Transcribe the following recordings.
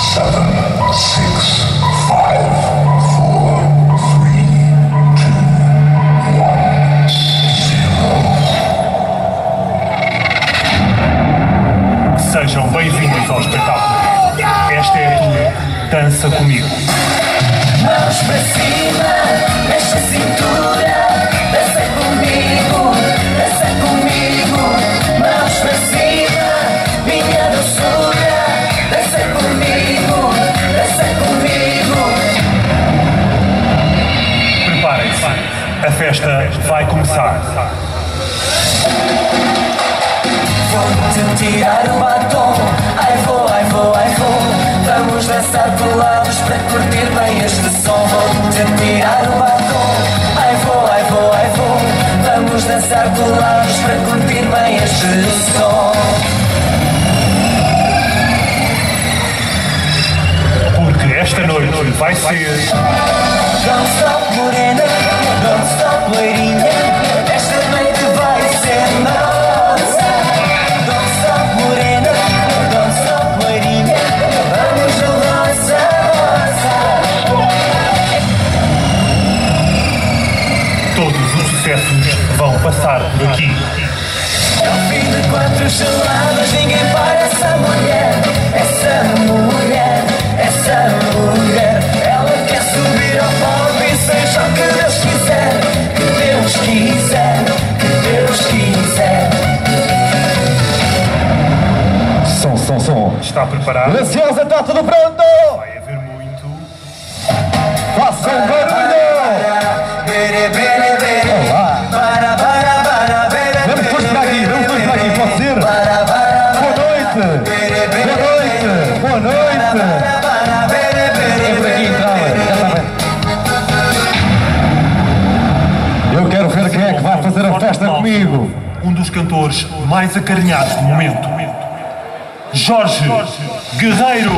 Sejam bem-vindos ao espetáculo. Esta é a tua Dança Comigo. Mãos para cima, mexe a cintura, dança comigo, dança comigo. Mãos para cima, minha doçura, dança comigo, dança comigo. Preparem-se, a festa vai começar. Vou-te tirar o batom, ai vou, ai vou, ai vou. Vamos dançar colados para curtir bem este som. Vou-te tirar o batom, ai vou, ai vou, ai vou. Vamos dançar colados para curtir bem este som. Porque esta noite vai ser... Don't stop, morena, don't stop, loirinha. Esta noite vai ser nossa. Don't stop, morena, don't stop, loirinha. Vamos a nossa. Todos os sucessos vão passar por aqui. Ao fim de 4 geladas, ninguém para essa mulher. Essa mulher, essa mulher. Ela quer subir ao palco e seja o que Deus quiser. Que Deus quiser, que Deus quiser. Som. Está preparado? Graciosa, está tudo pronto? Vai haver muito... Façam barulho! Olá! Vamos todos para aqui, pode ser? Boa noite! Boa noite! É por aqui, entrava, já está bem. Eu quero ver quem é que vai fazer a festa comigo. Um dos cantores mais acarinhados do momento. Jorge Guerreiro.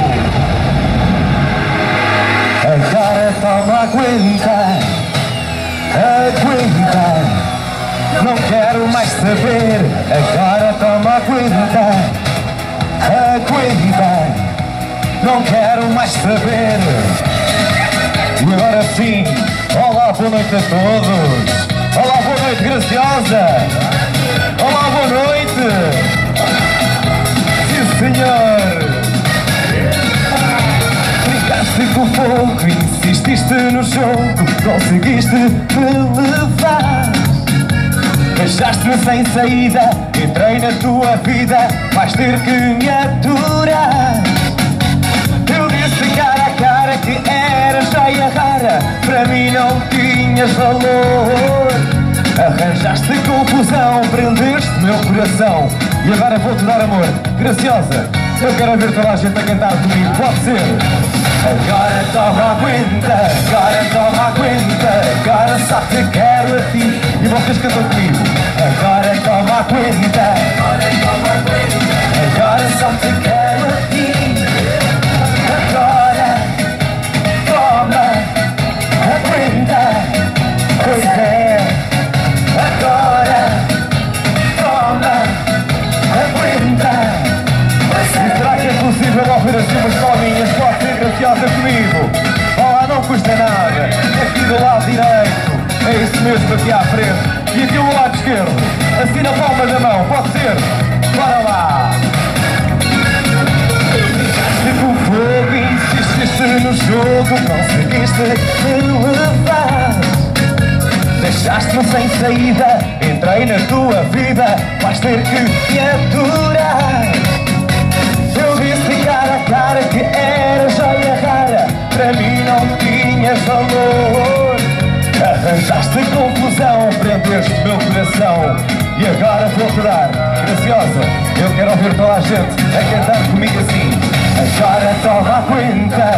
Agora toma aguenta. Não quero mais saber. Agora toma aguenta. Não quero mais saber. E agora sim, olá, boa noite a todos. Olá, boa noite, Graciosa. Olá, boa noite. Sim, senhor. Brincaste com o fogo, insististe no jogo, conseguiste me levar. Deixaste-me sem saída, entrei na tua vida, vais ter que me aturar. Eu disse cara a cara que era joia rara, para mim não tinhas valor. Arranjaste confusão, prendeste meu coração, e agora vou-te dar amor. Graciosa, eu quero ver toda a gente a cantar comigo, pode ser? Agora toma aguenta, agora só te quero a ti. E vocês cantam comigo. Agora toma aguenta, agora só te quero a ti. Agora toma aguenta, pois é. Agora toma aguenta. E será que é possível ouvir assim umas palminhas? Pode ser Graciosa comigo. Olá, não custa nada. Aqui do lado direito. É isso mesmo, aqui à frente. E aqui do lado esquerdo. Assim na palma da mão. Pode ser? Bora lá. Ficaste com fogo, insististe no jogo, conseguiste me levar. Deixaste-me sem saída, entrei na tua vida, vais ter que me aturar. Eu disse cara a cara que era joia rara, para mim não tinhas valor. Arranjaste confusão, prendeste meu coração, e agora vou-te dar. Graciosa, eu quero ouvir toda a gente a cantar comigo assim. Agora toma conta,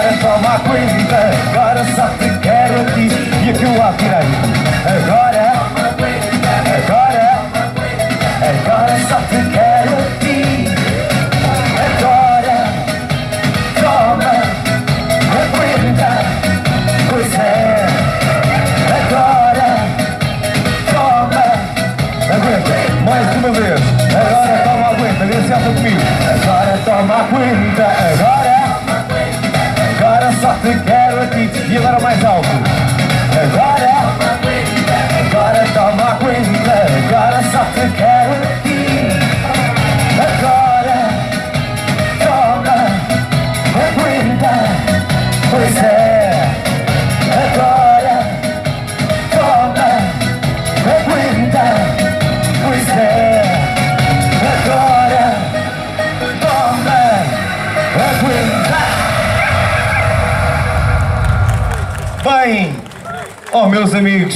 agora só te quero aqui e aqui o lado direito. Agora só te quero aqui. Agora toma aguenta, pois é. Agora toma aguenta, mais uma vez. Agora toma aguenta, Graciosa comigo. Agora toma aguenta, agora só te quero aqui. E agora mais alto. Agora toma aguenta, agora só te quero aqui. Agora toma aguenta, pois é. Agora toma aguenta, pois é. Agora toma aguenta. Bem, oh meus amigos,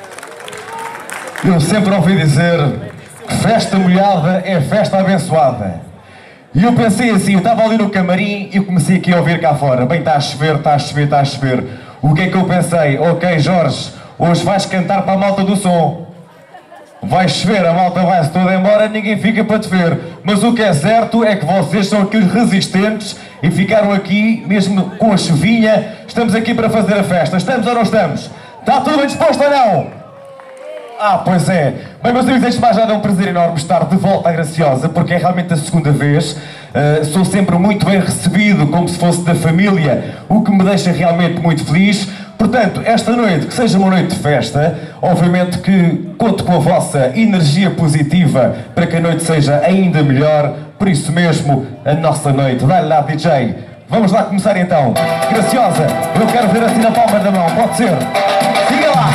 eu sempre ouvi dizer que festa molhada é festa abençoada. E eu pensei assim, eu estava ali no camarim e eu comecei aqui a ouvir cá fora. Bem, está a chover, está a chover, está a chover. O que é que eu pensei? Ok, Jorge, hoje vais cantar para a malta do som. Vai chover, a malta vai-se toda embora, ninguém fica para te ver. Mas o que é certo é que vocês são aqui os resistentes e ficaram aqui, mesmo com a chuvinha. Estamos aqui para fazer a festa. Estamos ou não estamos? Está tudo bem disposto ou não? Ah, pois é. Bem, meus amigos, deixe-me já dar um prazer enorme estar de volta à Graciosa, porque é realmente a segunda vez. Sou sempre muito bem recebido, como se fosse da família, o que me deixa realmente muito feliz. Portanto, esta noite, que seja uma noite de festa, obviamente que conto com a vossa energia positiva para que a noite seja ainda melhor. Por isso mesmo, a nossa noite. Dá-lhe lá, DJ. Vamos lá começar então. Graciosa, eu quero ver assim na palma da mão, pode ser? Siga lá!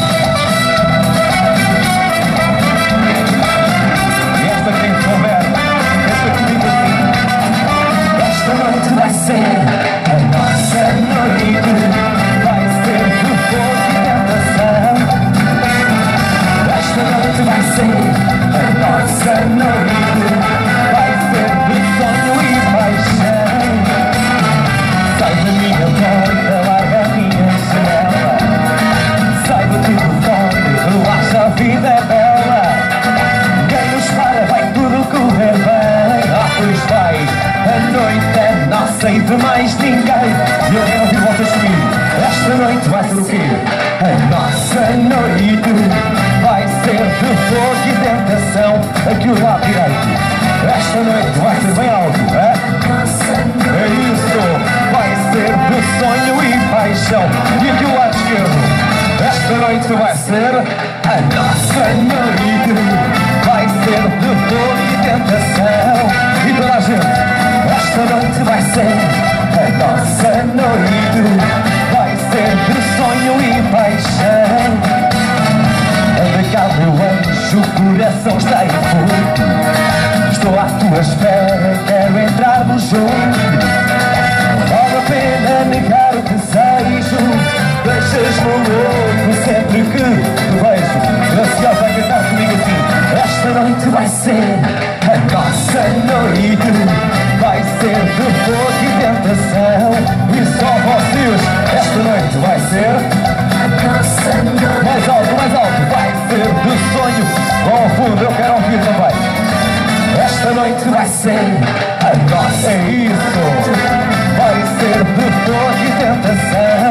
Esta noite vai ser a nossa noite, vai ser de fogo e tentação. Esta noite vai ser a nossa noite, vai ser de sonho e paixão. Sai da minha porta, larga a minha janela, sai do teu fome, relaxa, a vida é bela. Quem nos para vai tudo correr bem. Ah, pois vai, a noite é nossa e de mais ninguém. E eu quero ouvir vocês comigo. Esta noite vai ser o quê? A nossa noite vai ser de fogo e tentação. Aqui o lado direito. Esta noite vai ser bem alto, é? É isso, vai ser de sonho e paixão. E aqui o lado esquerdo. Esta noite vai ser a nossa noite, vai ser de dor e tentação. E toda a gente, esta noite vai ser a nossa noite, vai ser de sonho e paixão. Anda cá, meu anjo, o coração está em fogo. Estou à tua espera, quero entrar no jogo. Não vale a pena negar o desejo, deixas-me louco sempre que te vejo. Graciosa a cantar comigo assim. Esta noite vai ser a nossa noite, vai ser de fogo e tentação. E só vocês, esta noite vai ser a nossa noite. Mais alto, vai ser de sonho. Vão ao fundo, eu quero ouvir também. Esta noite vai ser a nossa. É isso, vai ser de fogo e tentação.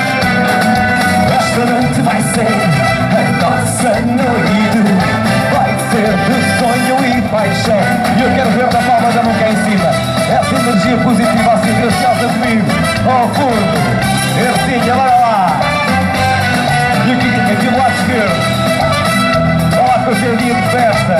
Esta noite vai ser a nossa noite, vai ser de sonho e paixão. E eu quero ver da palma da mão cá em cima. Essa energia positiva assim, Graciosa comigo. Ao fundo, Ercinha, bora lá. E aqui do lado esquerdo. Olha lá que hoje é dia de festa.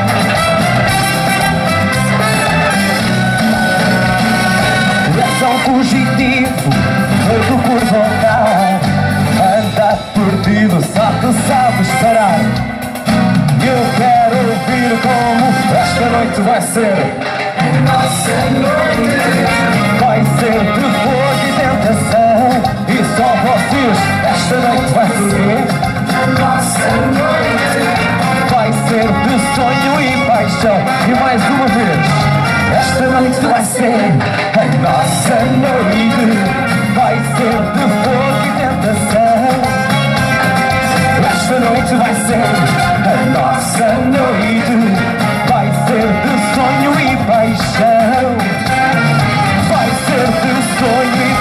Coração fugitivo, todo por voltar. Anda perdido, só tu sabes parar. Eu quero ouvir como esta noite vai ser a nossa noite, vai ser de fogo e tentação. E só vocês, esta noite vai ser a nossa noite, vai ser de sonho e paixão. E mais uma vez, esta noite vai ser a nossa noite, vai ser de fogo e tentação. Esta noite vai ser a nossa noite, vai ser de sonho e paixão, vai ser de sonho e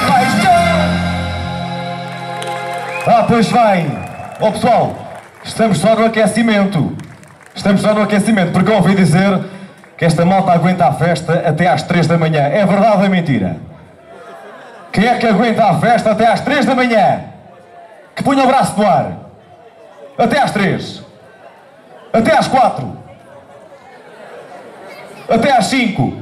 paixão. Ah, pois vai. Ó pessoal, estamos só no aquecimento. Estamos só no aquecimento, porque eu ouvi dizer que esta malta aguenta a festa até às 3 da manhã. É verdade ou é mentira? Quem é que aguenta a festa até às 3 da manhã? Que ponha o braço no ar. Até às 3. Até às 4. Até às 5.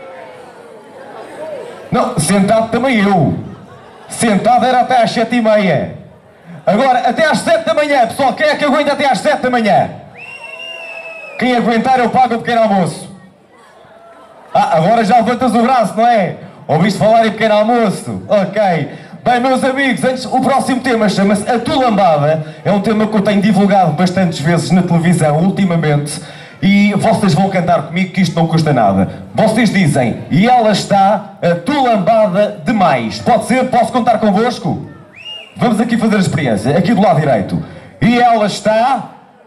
Não, sentado também eu. Sentado era até às 7h30. Agora, até às 7 da manhã, pessoal. Quem é que aguenta até às 7 da manhã? Quem aguentar eu pago o pequeno almoço. Ah, agora já levantas o braço, não é? Ouviste falar em pequeno almoço? Ok. Bem, meus amigos, antes, o próximo tema chama-se A Tu Lambada. É um tema que eu tenho divulgado bastantes vezes na televisão ultimamente. E vocês vão cantar comigo que isto não custa nada. Vocês dizem, e ela está a tu lambada demais. Pode ser? Posso contar convosco? Vamos aqui fazer a experiência. Aqui do lado direito. E ela está...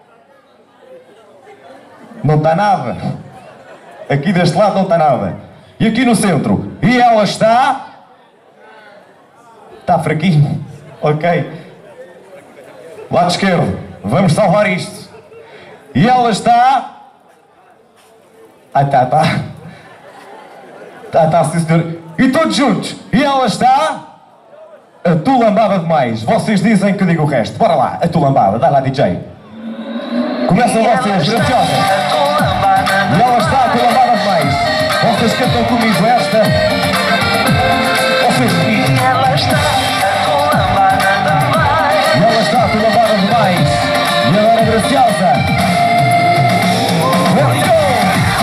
Não está nada. Aqui deste lado não está nada. E aqui no centro. E ela está... Está fraquinho. Ok. Lado esquerdo. Vamos salvar isto. E ela está... Ah, tá, sim, senhor. E todos juntos. E ela está... A tu lambada demais. Vocês dizem que eu digo o resto. Bora lá, a tu lambada. Dá lá, DJ. Começam vocês, graciosa. E ela está a tu lambada demais. Vocês cantam comigo esta. Vocês dizem. E ela está a tu lambada demais. E ela está a tu lambada demais. E agora, graciosa. Let's go!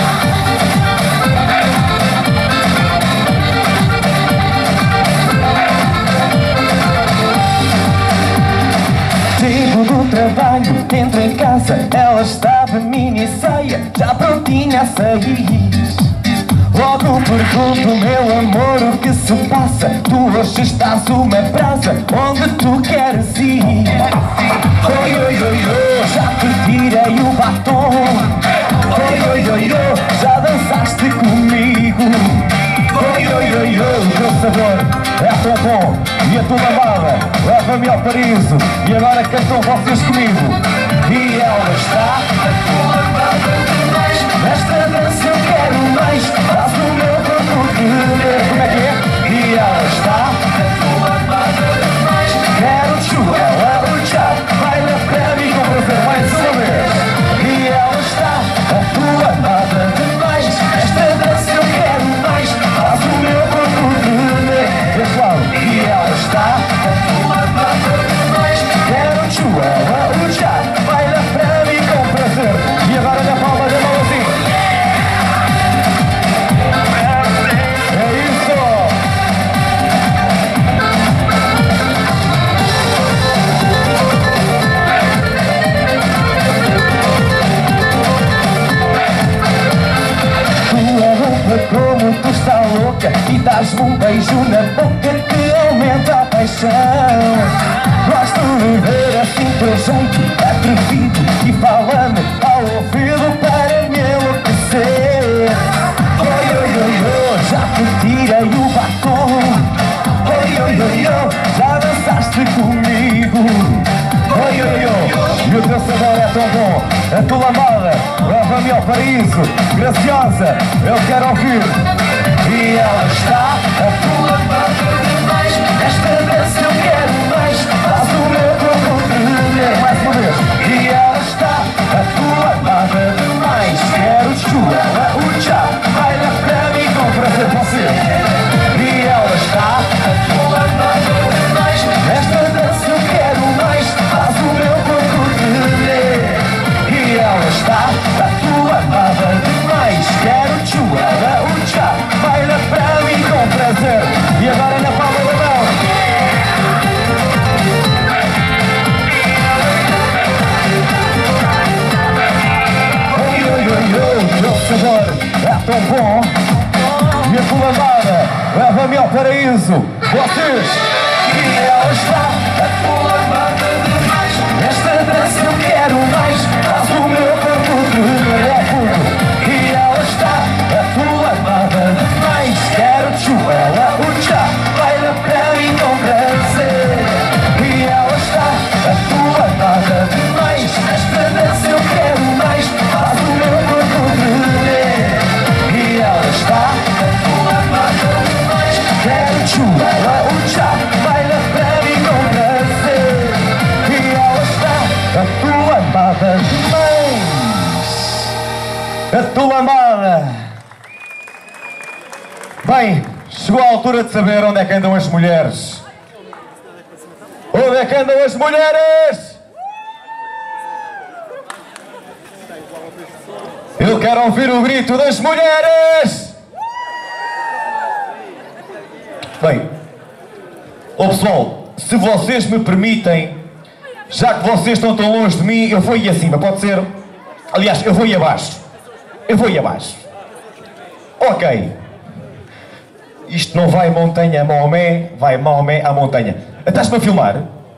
Chego do trabalho, entro em casa, ela estava mini saia, já prontinha a sair. Logo pergunto, meu amor, o que se passa? Tu hoje estás uma brasa, onde tu queres ir? Oi, oi, oi, oi, já te tirei o batom. Oi, oi, oi, oi, já dançaste comigo. Oi, oi, oi, oi, o teu sabor é tão bom. E a tua lambada leva-me ao paraíso. E agora cantam vocês comigo. E ela está a tua lambada demais. Nesta dança eu quero mais. Faz o meu corpo tremer. Como é que é? E ela está a tua lambada demais. Quero chuva, ela já baila para mim com prazer. Mais uma vez. E ela está a tua lambada demais. Nesta dança eu quero mais. Faz o meu corpo tremer. Pessoal, e ela está a tua lambada demais. Quero chuva, ela já baila para mim com prazer. E agora na palma da mão assim. Como tu está louca e dás-me um beijo na boca que aumenta a paixão. Gosto de ver assim teu jeito atrevido e fala-me ao ouvido para me enlouquecer. Oi, oi, oi, oi, já te tirei o batom. Oi, oi, oi, oi, já dançaste comigo. Oi, oi, oi, e o teu sabor é tão bom. A tua lambada leva-me ao paraíso. Graciosa, eu quero ouvir. E ela está a tua lambada demais. Nesta dança eu quero mais. Faz o meu corpo tremer. Mais uma vez. E ela está a tua lambada demais. Quero chuva, ela já baila para mim com prazer você. E ela está a tua lambada demais. Nesta dança eu quero mais. Faz o meu corpo tremer. E ela está a tua lambada demais. Quero chuva, ela já baila para mim com prazer. E agora na palma da mão. Oi, oi, oi, oi, o teu sabor é tão bom. E a tua lambada leva-me ao paraíso. Vocês. E ela está a tua lambada demais. Nesta dança eu quero mais. Faz o meu corpo tremer ao fundo. E ela está a tua lambada demais. Quero chuva, ela já baila para mim com prazer. E ela está a tua lambada demais. Nesta dança eu quero mais. Faz o meu corpo tremer. E ela está a tua lambada demais. Quero chuva. Joela o chá, vai na frente e com prazer. E ela está, a tua amada mãe. A tua amada. Bem, chegou a altura de saber onde é que andam as mulheres. Onde é que andam as mulheres? Eu quero ouvir o grito das mulheres! Bem, pessoal, se vocês me permitem, já que vocês estão tão longe de mim, eu vou ir acima, pode ser? Aliás, eu vou ir abaixo. Eu vou ir abaixo. Ok. Isto não vai montanha a Maomé, vai Maomé à montanha. Estás-me a filmar?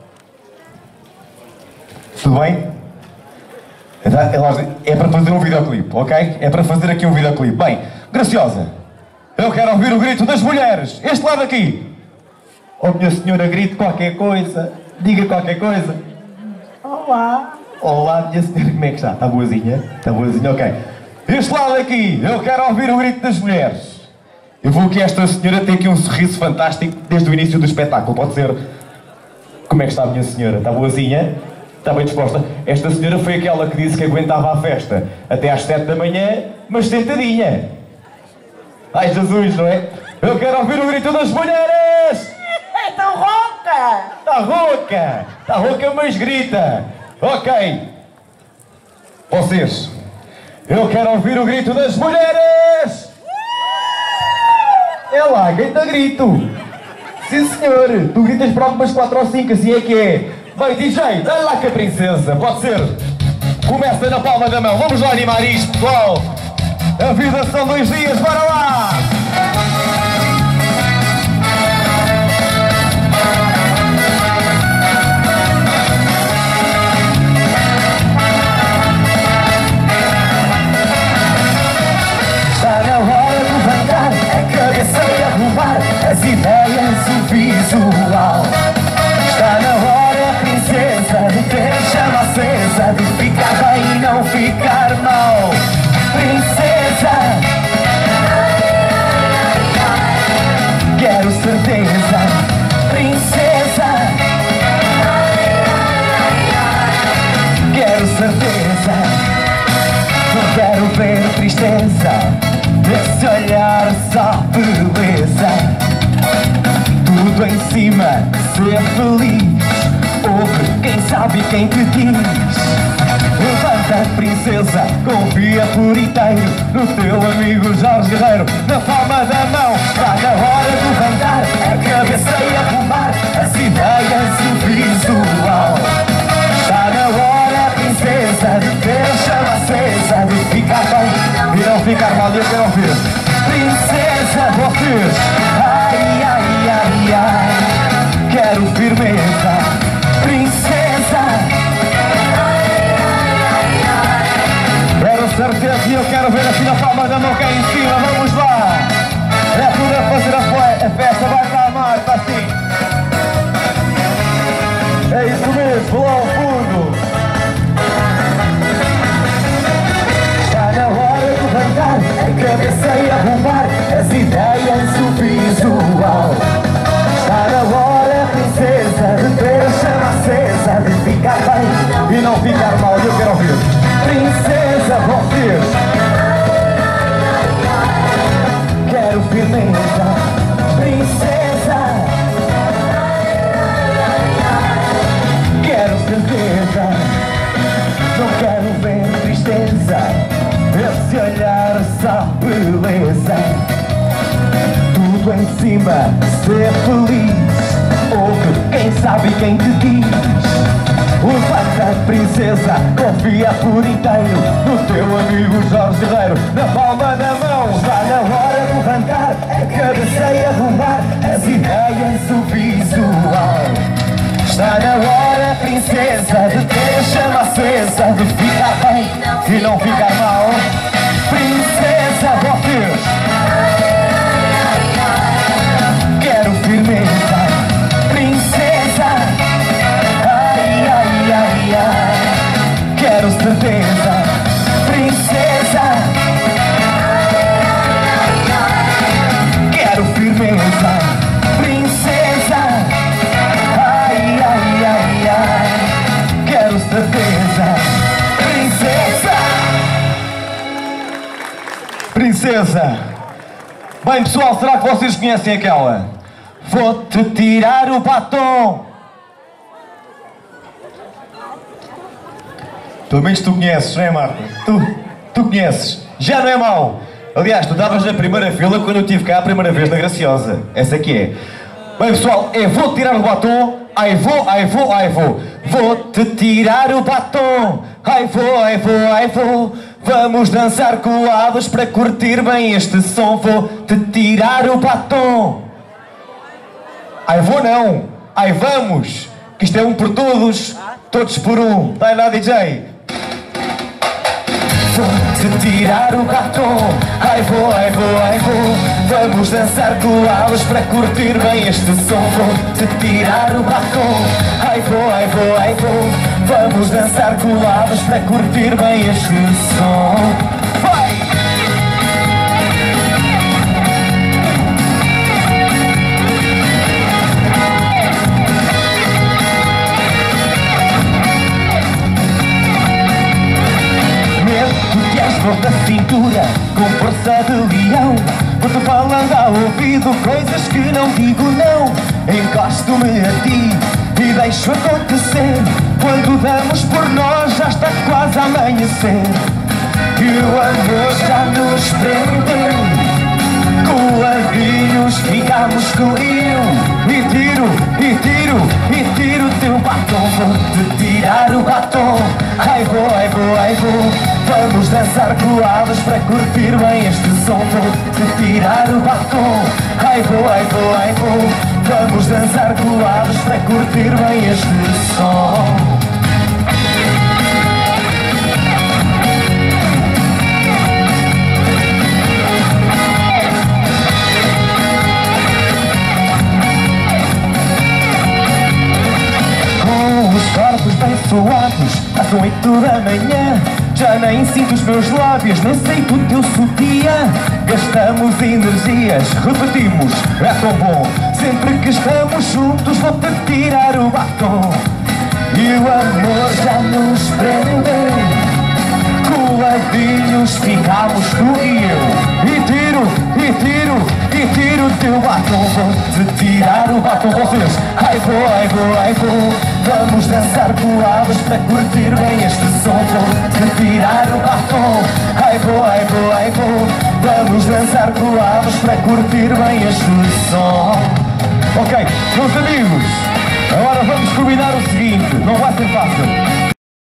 Tudo bem? É para fazer um videoclipe, ok? É para fazer aqui um videoclipe. Bem, Graciosa, eu quero ouvir o grito das mulheres. Este lado aqui. Oh, minha senhora, grite qualquer coisa. Diga qualquer coisa. Olá. Olá, minha senhora, como é que está? Está boazinha? Está boazinha, ok. Este lado aqui, eu quero ouvir o grito das mulheres. Eu vou que esta senhora tem aqui um sorriso fantástico desde o início do espetáculo. Pode ser? Como é que está a minha senhora? Está boazinha? Está bem disposta? Esta senhora foi aquela que disse que aguentava a festa até às 7 da manhã, mas sentadinha. Ai, Jesus, não é? Eu quero ouvir o grito das mulheres! Está rouca! Está rouca! Está rouca, mas grita! Ok. Vocês, eu quero ouvir o grito das mulheres! É lá, grita grito! Sim, senhor! Tu gritas para algumas 4 ou 5, assim é que é! Bem, DJ, dá lá com a princesa, pode ser? Começa na palma da mão, vamos lá animar isto, pessoal! A vida são 2 dias, bora lá! Está na hora de levantar a cabeça e arrumar as ideias, o visual. Está na hora, princesa, de ter a chama acesa, de ficar bem e não ficar mal. Princesa, quero certeza. Princesa, quero certeza. Não quero ver tristeza, esse olhar só beleza. Tudo em cima, ser feliz. Ouve quem sabe quem te diz. Levanta, princesa, confia por inteiro no teu amigo Jorge Guerreiro. Na palma da mão, está na hora de levantar a cabeça e arrumar as ideias e o visual. Está na hora, princesa, de ter a chama acesa, de ficar bem e não ficar mal. Eu quero ouvir. Princesa, vocês, ai, ai, ai, ai, quero firmeza. Princesa, Quero certeza e eu quero ver assim na palma da mão cá em cima, vamos lá! É tudo a fazer a festa, vai para a marca assim! É isso mesmo, lá ao fundo! está na hora de levantar a cabeça e arrumar as ideias, o visual. Está na hora, princesa, de ter a chama acesa, de ficar bem E não ficar mal, eu quero ouvir! Princesa, vocês, quero firmeza. Princesa, quero certeza. Não quero ver tristeza, esse olhar só beleza. Tudo em cima, ser feliz. Ouve quem sabe quem te diz. Levanta, princesa, confia por inteiro no teu amigo Jorge Guerreiro. Na palma da mão, está na hora de levantar a cabeça e arrumar as ideias, o visual. Está na hora, princesa, de ter a chama acesa, de ficar bem e não ficar mal. Princesa, vocês, quero firmeza. Princesa, ai, ai, ai, ai, quero certeza. Princesa, quero firmeza. Princesa, beleza. Bem, pessoal, será que vocês conhecem aquela? Vou-te tirar o batom. Pelo menos tu conheces, não é, Marta? Tu conheces. Já não é mau. Aliás, tu estavas na primeira fila quando eu estive cá a primeira vez na Graciosa. Essa aqui é. Bem, pessoal, é vou-te tirar o batom. Ai vou. Vou-te tirar o batom. Ai vou. Vamos dançar colados para curtir bem este som. Vou-te tirar o batom. Ai vou não. Ai vamos. Que isto é um por todos. Todos por um. Vai lá, DJ. Vou-te tirar o batom. Ai vou. Vamos dançar colados para curtir bem este som. Vou-te tirar o batom. Ai vou. Vamos dançar colados para curtir bem este som. Vai! Da cintura, com força de leão, vou-te falando ao ouvido coisas que não digo não. Encosto-me a ti e deixo acontecer. Quando damos por nós já está quase a amanhecer. E o amor já nos prendeu. Coladinhos ficamos com eu. E tiro o teu batom. Vou-te tirar o batom. Ai vou. Vamos dançar colados para curtir bem este som. Vou-te tirar o batom. Ai vou. Vamos dançar colados para curtir bem este som. Corpos bem suados, às 8 da manhã. Já nem sinto os meus lábios, nem sei o teu sutiã. Gastamos energias, repetimos, é tão bom. Sempre que estamos juntos vou-te tirar o batom. E o amor já nos prendeu. Coladinhos ficamos tu e eu. E tiro o teu batom. Vou-te tirar o batom, vocês. Ai vou. Vamos dançar colados para curtir bem este som. Vou-te tirar o batom. Ai vou. Vamos dançar colados para curtir bem este som. Ok, meus amigos, agora vamos combinar o seguinte. Não vai ser fácil,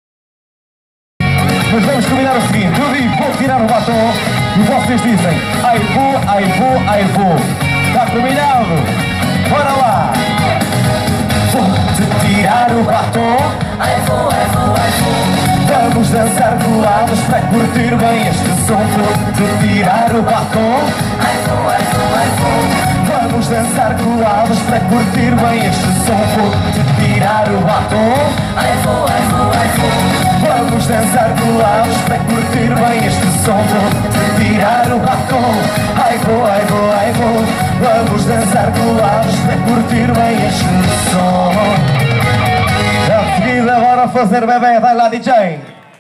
mas vamos combinar o seguinte. Eu digo, vou tirar o batom e vocês dizem ai vou. Está combinado? Bora lá! Vou-te tirar o batom. Ai vou. Vamos dançar colados para curtir bem este som. Vou-te tirar o batom. Ai vou. Vamos dançar colados para curtir bem este som. Vou-te tirar o batom. Ai vou. Vamos dançar colados para curtir bem este som. Vou-te tirar o batom. Ai vou. Vamos dançar colados para curtir bem este som. A seguida, bora fazer bebê. Vai lá, DJ.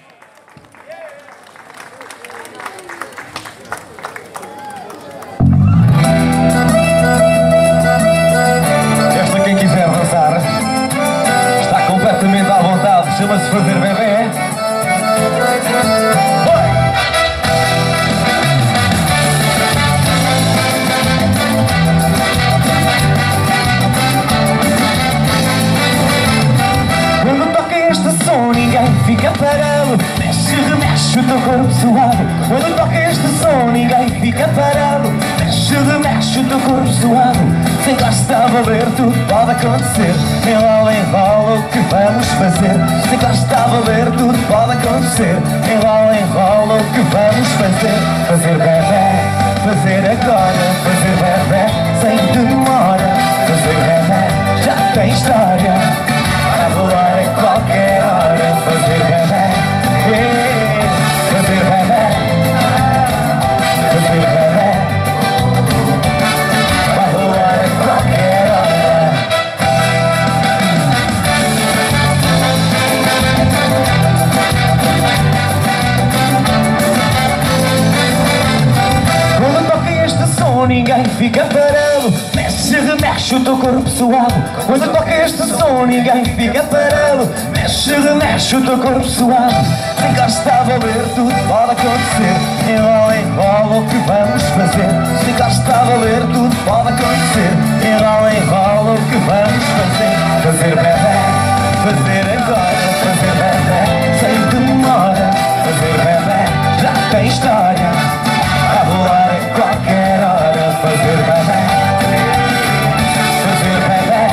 Esta, quem quiser dançar, está completamente à vontade. Chama-se fazer bebê. Ninguém fica parado, mexe o teu corpo suado. Quando toca este som, ninguém fica parado, mexe o teu corpo suado. Se gosta a valer, tudo pode acontecer. Enrola, o que vamos fazer? Se gosta a valer, tudo pode acontecer. Enrola, o que vamos fazer? Fazer bebê, fazer agora. Fazer bebê, sem demora. Fazer bebê, já tem história. Para voar a qualquer hora. Fazer bebê, fazer bebê, fazer bebê. Para voar a qualquer hora. fica parado. Mexe, remexe o teu corpo suado. Quando toca este som ninguém fica parado. Mexe, remexe o teu corpo suado. Se gosta a valer tudo pode acontecer. Enrola, enrola o que vamos fazer. Se gosta a valer tudo pode acontecer. Enrola, enrola o que vamos fazer. Fazer bebê, fazer agora. Fazer bebê, sem demora. Fazer bebê, já tem história. A rolar a qualquer hora. Fazer bebê, fazer bebê,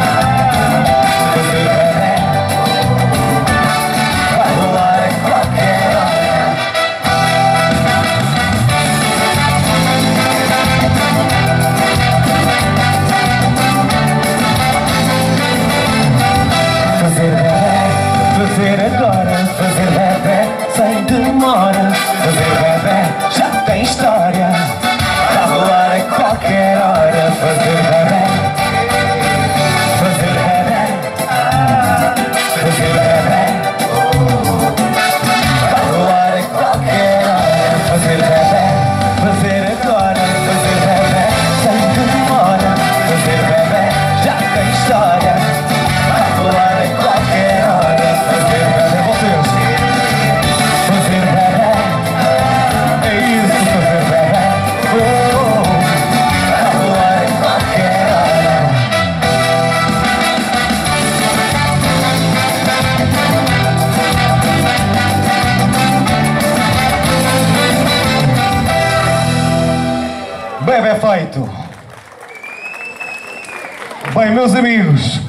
fazer bebê, a rolar a qualquer hora. Fazer bebê, fazer agora. Fazer bebê, sem demora. Fazer bebê, já tem história. A rolar a qualquer hora. Fazer bebê, fazer bebê, fazer bebê, a rolar a qualquer hora. Fazer bebê, fazer agora. Fazer bebê, sem demora. Fazer bebê, já tem história. A rolar a qualquer hora. Fazer bebê, vocês. Fazer bebê, é isso, fazer bebê. A rolar a qualquer hora. Bebê feito. Bem, meus amigos,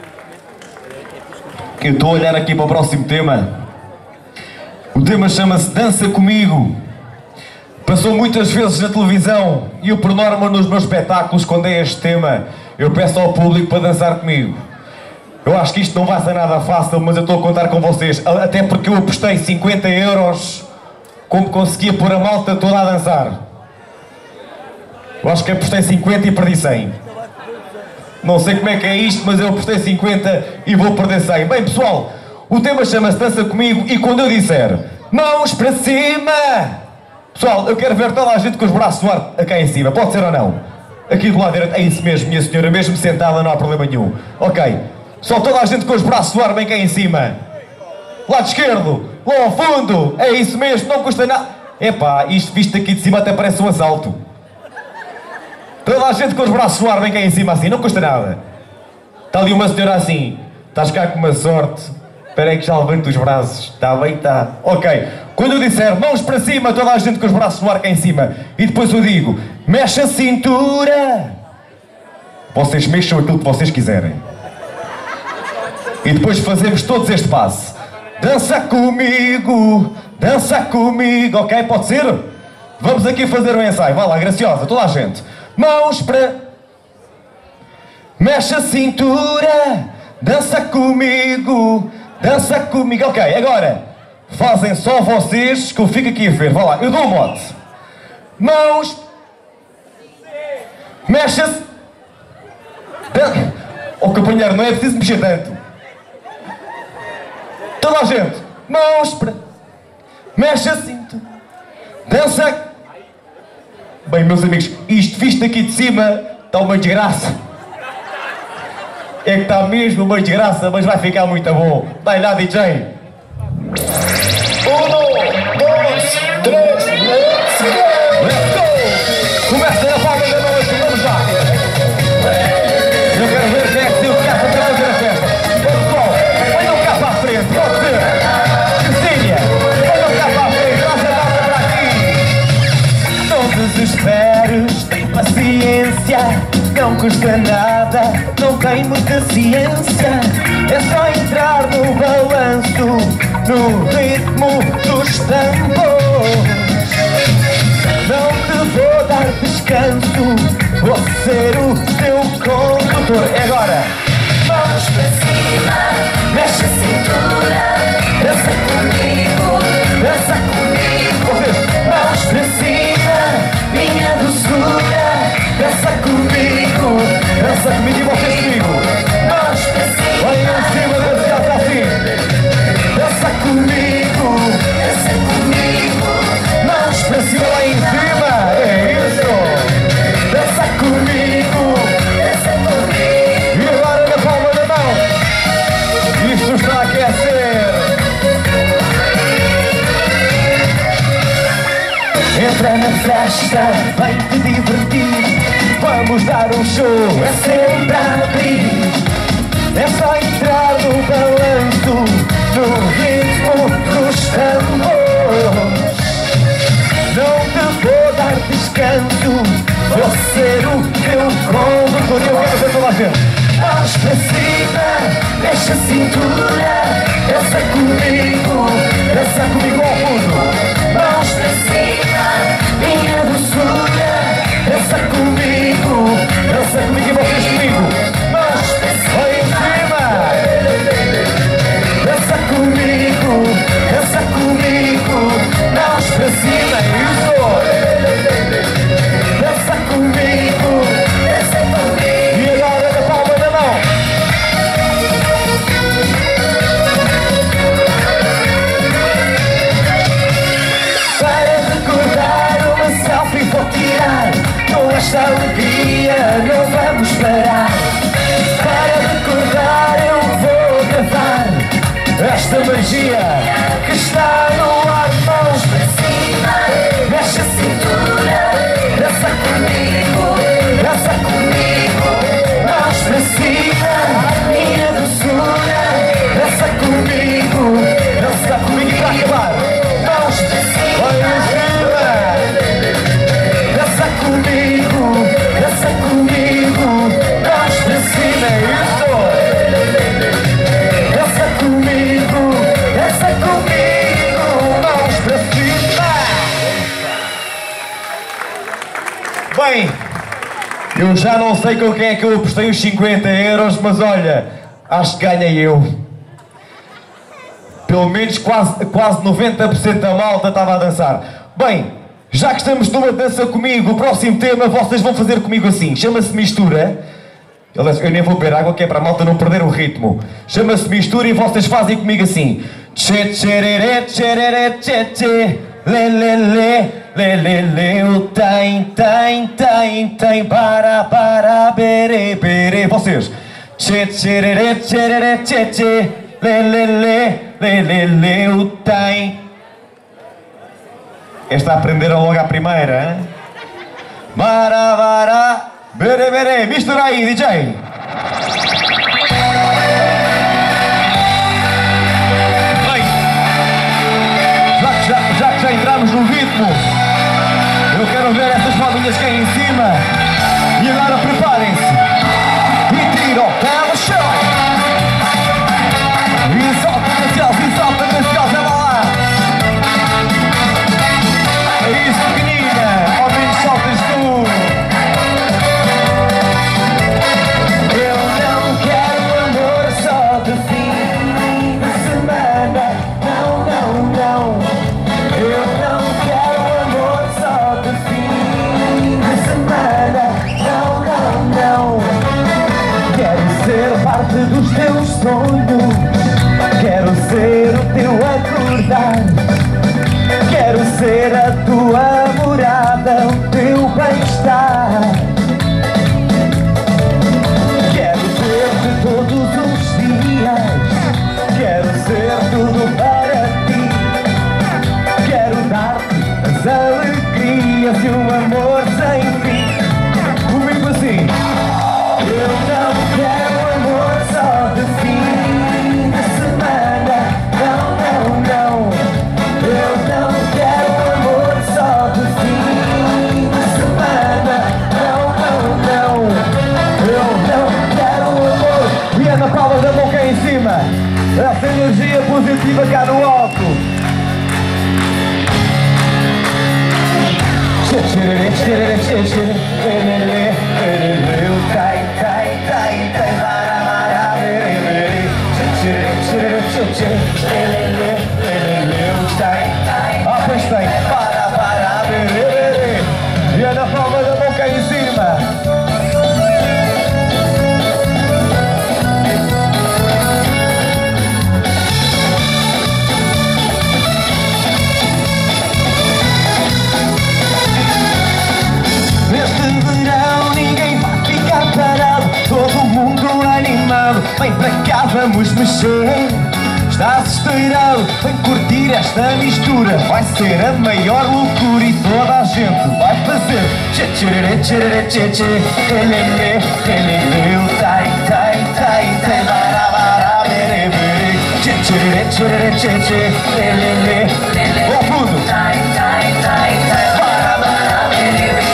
eu estou a olhar aqui para o próximo tema. O tema chama-se Dança Comigo. Passou muitas vezes na televisão e eu, por norma, nos meus espetáculos, quando é este tema, eu peço ao público para dançar comigo. Eu acho que isto não vai ser nada fácil, mas eu estou a contar com vocês. Até porque eu apostei 50 euros como conseguia pôr a malta toda a dançar. Eu acho que apostei 50 e perdi 100. Não sei como é que é isto, mas eu apostei 50 e vou perder 100. Bem, pessoal, o tema chama-se Dança Comigo e quando eu disser mãos para cima... Pessoal, eu quero ver toda a gente com os braços no ar cá em cima. Pode ser ou não? Aqui do lado direito, é isso mesmo, minha senhora, mesmo sentada, não há problema nenhum. Ok. Só toda a gente com os braços no ar bem cá em cima. Lado esquerdo, lá ao fundo. É isso mesmo, não custa nada. Epá, isto visto aqui de cima até parece um assalto. Toda a gente com os braços no ar bem cá em cima assim, não custa nada. Está ali uma senhora assim. Estás cá com uma sorte. Espera aí que já levanto os braços. Está bem, está. Ok. Quando eu disser mãos para cima, toda a gente com os braços no ar cá em cima. E depois eu digo, mexe a cintura. Vocês mexam aquilo que vocês quiserem. E depois fazemos todos este passo. Dança comigo, ok? Pode ser? Vamos aqui fazer um ensaio. Vai lá, graciosa, toda a gente. Mãos para... Mexe a cintura, dança comigo, ok? Agora, fazem só vocês que eu fico aqui a ver. Vai lá, eu dou um mote. Mãos... Mexe a... Oh, companheiro, não é preciso mexer tanto. Toda a gente. Mãos para... Mexe a cintura, dança... Bem, meus amigos, isto visto aqui de cima está uma desgraça. É que está mesmo uma desgraça, mas vai ficar muito bom. Vai lá, DJ. 1, 2, 3, let's go! Começa a palma da noite, vamos lá. Eu quero ver quem é que se o que fazer a festa. Pessoal, venham cá para a frente, pode ser. Cecília, venham cá para a frente, traz a malta para aqui. Não desesperes, tem paciência. Não custa nada, não tem muita ciência. É só entrar no balanço, no ritmo dos tambores. Não te vou dar descanso, vou ser o teu condutor. E agora? Mãos para cima, mexe a cintura, dança comigo, dança comigo. Vocês, mãos para cima, minha doçura, dança comigo e vocês comigo. Mãos para cima, olhem em cima, dança assim. Dança comigo, mãos para cima lá em cima, é isso. Dança festa, vem te divertir. Vamos dar um show, é sempre a abrir. É só entrar no balanço, no ritmo dos tambores. Não te vou dar descanso, vou ser o teu condutor. Eu quero ver toda a gente. Mãos para cima, mexe a cintura, dança comigo ao fundo. Mãos para cima, minha doçura, dança comigo e vocês comigo. Mãos para cima, dança comigo, mãos para cima, isso. Dança comigo. E agora na palma da mão. Para recordar uma selfie vou tirar. Com esta alegria não vamos parar. Para recordar eu vou gravar esta magia que está no ar. Mãos para cima, mexe a cintura, dança comigo. Mãos para cima, minha doçura, dança comigo e para acabar. Mãos para cima, dança comigo, mãos para cima, isso. Dança comigo, mãos para cima. Bem, eu já não sei com quem é que eu apostei os 50 euros, mas olha, acho que ganhei eu. Pelo menos quase 90% da malta estava a dançar. Bem, já que estamos numa dança comigo, o próximo tema vocês vão fazer comigo assim. Chama-se mistura. Aliás, eu nem vou beber água que é para a malta não perder o ritmo. Chama-se mistura e vocês fazem comigo assim. Tchê tchererê tchererê tchê tchê. Lê lê lê lê lê lê. Tem para berê berê. Vocês. Tchê tchererê tchererê tchê tchê. Lê lê lê tem. Esta aprenderam logo à primeira, hein? Maravara, berê berê. Mistura aí, DJ. Já que já entramos no ritmo, eu quero ver essas palminhas que aí em cima. E agora preparem-se. E tira o pé no chão. E solta nesse céu, vai lá. É isso, pequenina. Ao menos soltas tu. Eu não quero amor só de fim de semana. Não. Eu não quero amor só de fim de semana. Não. Quero ser parte dos teus sonhos. Quero ser o teu acordar. Quero ser a tua morada, o teu bem-estar. Quero ter-te todos os dias. Quero ser tudo para ti. Quero dar-te as alegrias e um amor sem fim. Comigo assim. Eu não quero amor só de fim de semana. Não. Eu não quero amor só de fim de semana. Não. Eu não quero amor. E é na palma da mão cá em cima. Essa energia positiva cá no alto. Apostei. Para, berê. E é na palma da mão cá em cima. Neste verão ninguém vai ficar parado. Todo mundo animado. Vem para cá, vamos mexer. Estás esteirado, vem curtir esta mistura. Vai ser a maior loucura e toda a gente vai fazer tchê tchê tchê tchê tchê elele, elele, o tai tai tai tai barabara bere bere tchê tchê tchê tchê tchê elele, ao fundo tai tai tai tai barabara bere bere.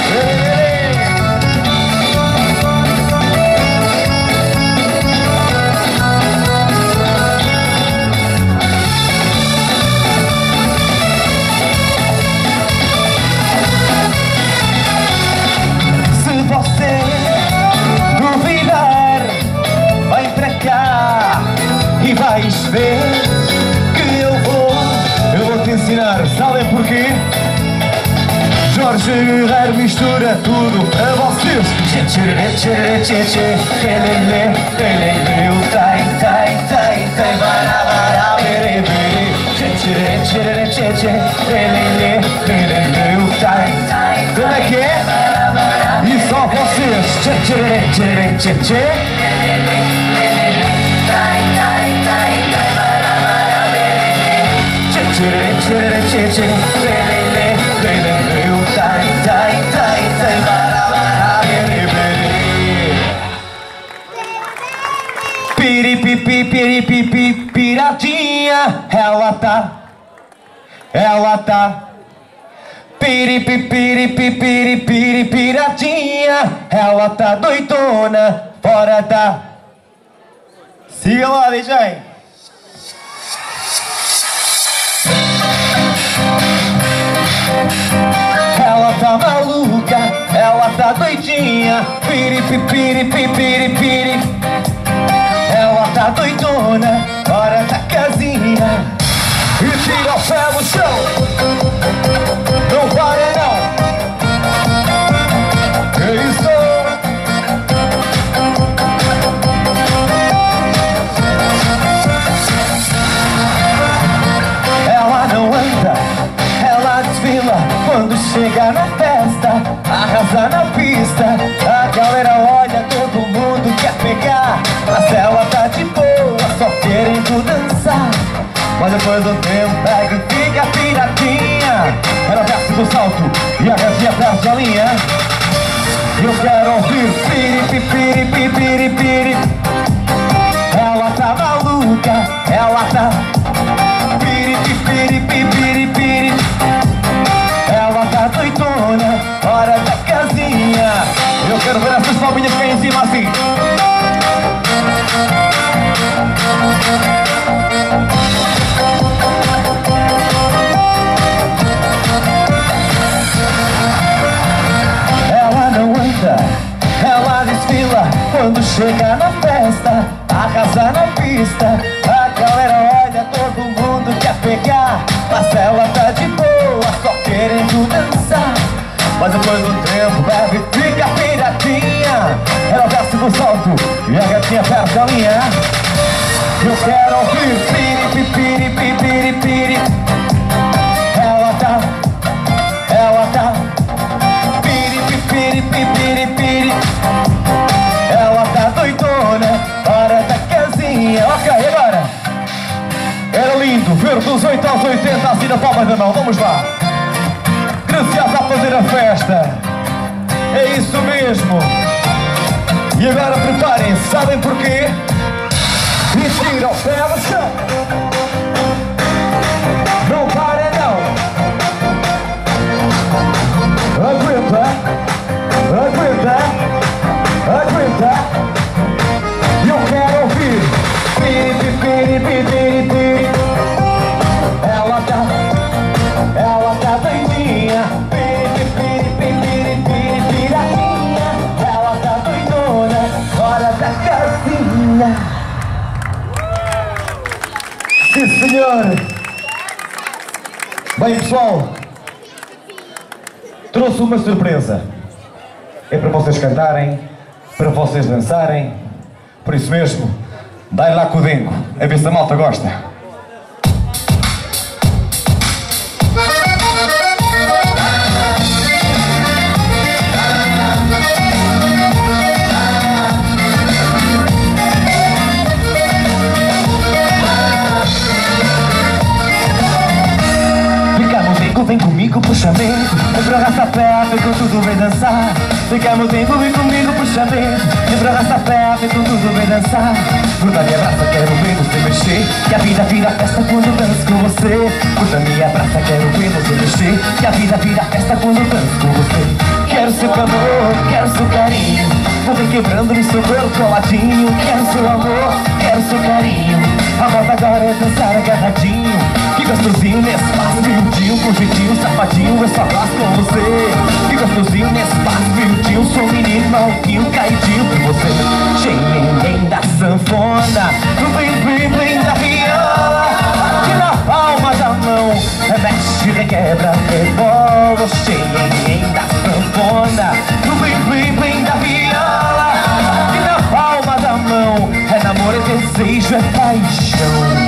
E vais ver que eu vou te ensinar, sabem porquê? Jorge Guerreiro mistura tudo a vocês. Tchê tchê tchê tchê tchê elele, elele, o tai tai tai tai barabara bere bere tchê tchê tchê tchê tchê elele, elele, o tai tai. Como é que é? E só vocês. Tchê tchê tchê tchê tchê. Piripipi, piradinha, ela tá. Piripipi, piradinha, ela tá doidona, fora da. Siga lá, DJ. Ela tá maluca, ela tá doidinha. Piripipi, ela tá doidona, fora da casinha. E tira o pé no chão, não para não. Que isso? Ela não anda, ela desfila. Quando chega na festa, arrasa na pista. A galera olha, todo mundo quer pegar. Mas ela tá de boa, só querendo dançar. Mas depois do tempo pega e fica piradinha. Ela desce do salto e a gatinha perde a linha. Eu quero ouvir piri. Ela tá maluca, ela tá piri. Ela tá doidona, fora da casinha. Eu quero ver essas palminhas que em cima assim. Ela não anda, ela desfila. Quando chega na festa, arrasa na pista. A galera olha, todo mundo quer pegar. Mas ela tá de boa, só querendo dançar. Mas depois do tempo bebe e fica piradinha. Ela desce no salto e a gatinha perde a linha. Eu quero ouvir piri. Ela tá piri. Ela tá doidona, fora da casinha. Ok, agora. Era lindo ver dos 8 aos 80 assim na palma da mão. Vamos lá. Gracias a fazer a festa. É isso mesmo. E agora preparem-se, sabem porquê? E tira o pé no chão. Não para não. Aguenta. Eu quero ouvir piri. Ela tá doidinha. Piradinha. Ela tá doidona, fora da casinha. Sim, senhor. Bem, pessoal, trouxe uma surpresa. É para vocês cantarem, para vocês dançarem. Por isso mesmo, dai lá com o dengo, a ver se a malta gosta. tudo vem dançar. Fica meu tempo, vem comigo, puxa bem. Lembra nossa pé, vem com tudo, vem dançar. Gruda me abraça, quero ver você mexer. Que a vida vira festa quando danço com você. Gruda me abraça, quero ver você mexer. Que a vida vira festa quando danço com você. Quero seu calor, quero seu carinho. Vou vir quebrando no seu corpo coladinho. Quero seu amor, quero seu carinho. A moda agora é dançar agarradinho. Que gostosinho nesse espaço, miudinho, com jeitinho, safadinho. Eu só gosto com você. Que gostosinho nesse espaço, miudinho. Sou menino maluquinho, caidinho por você. Cheio da sanfona, no blim da viola. Aqui na palma da mão, mexe, requebra, rebola. Cheio da sanfona, no blim da viola. Aqui na palma da mão, é namoro, é desejo, é paixão.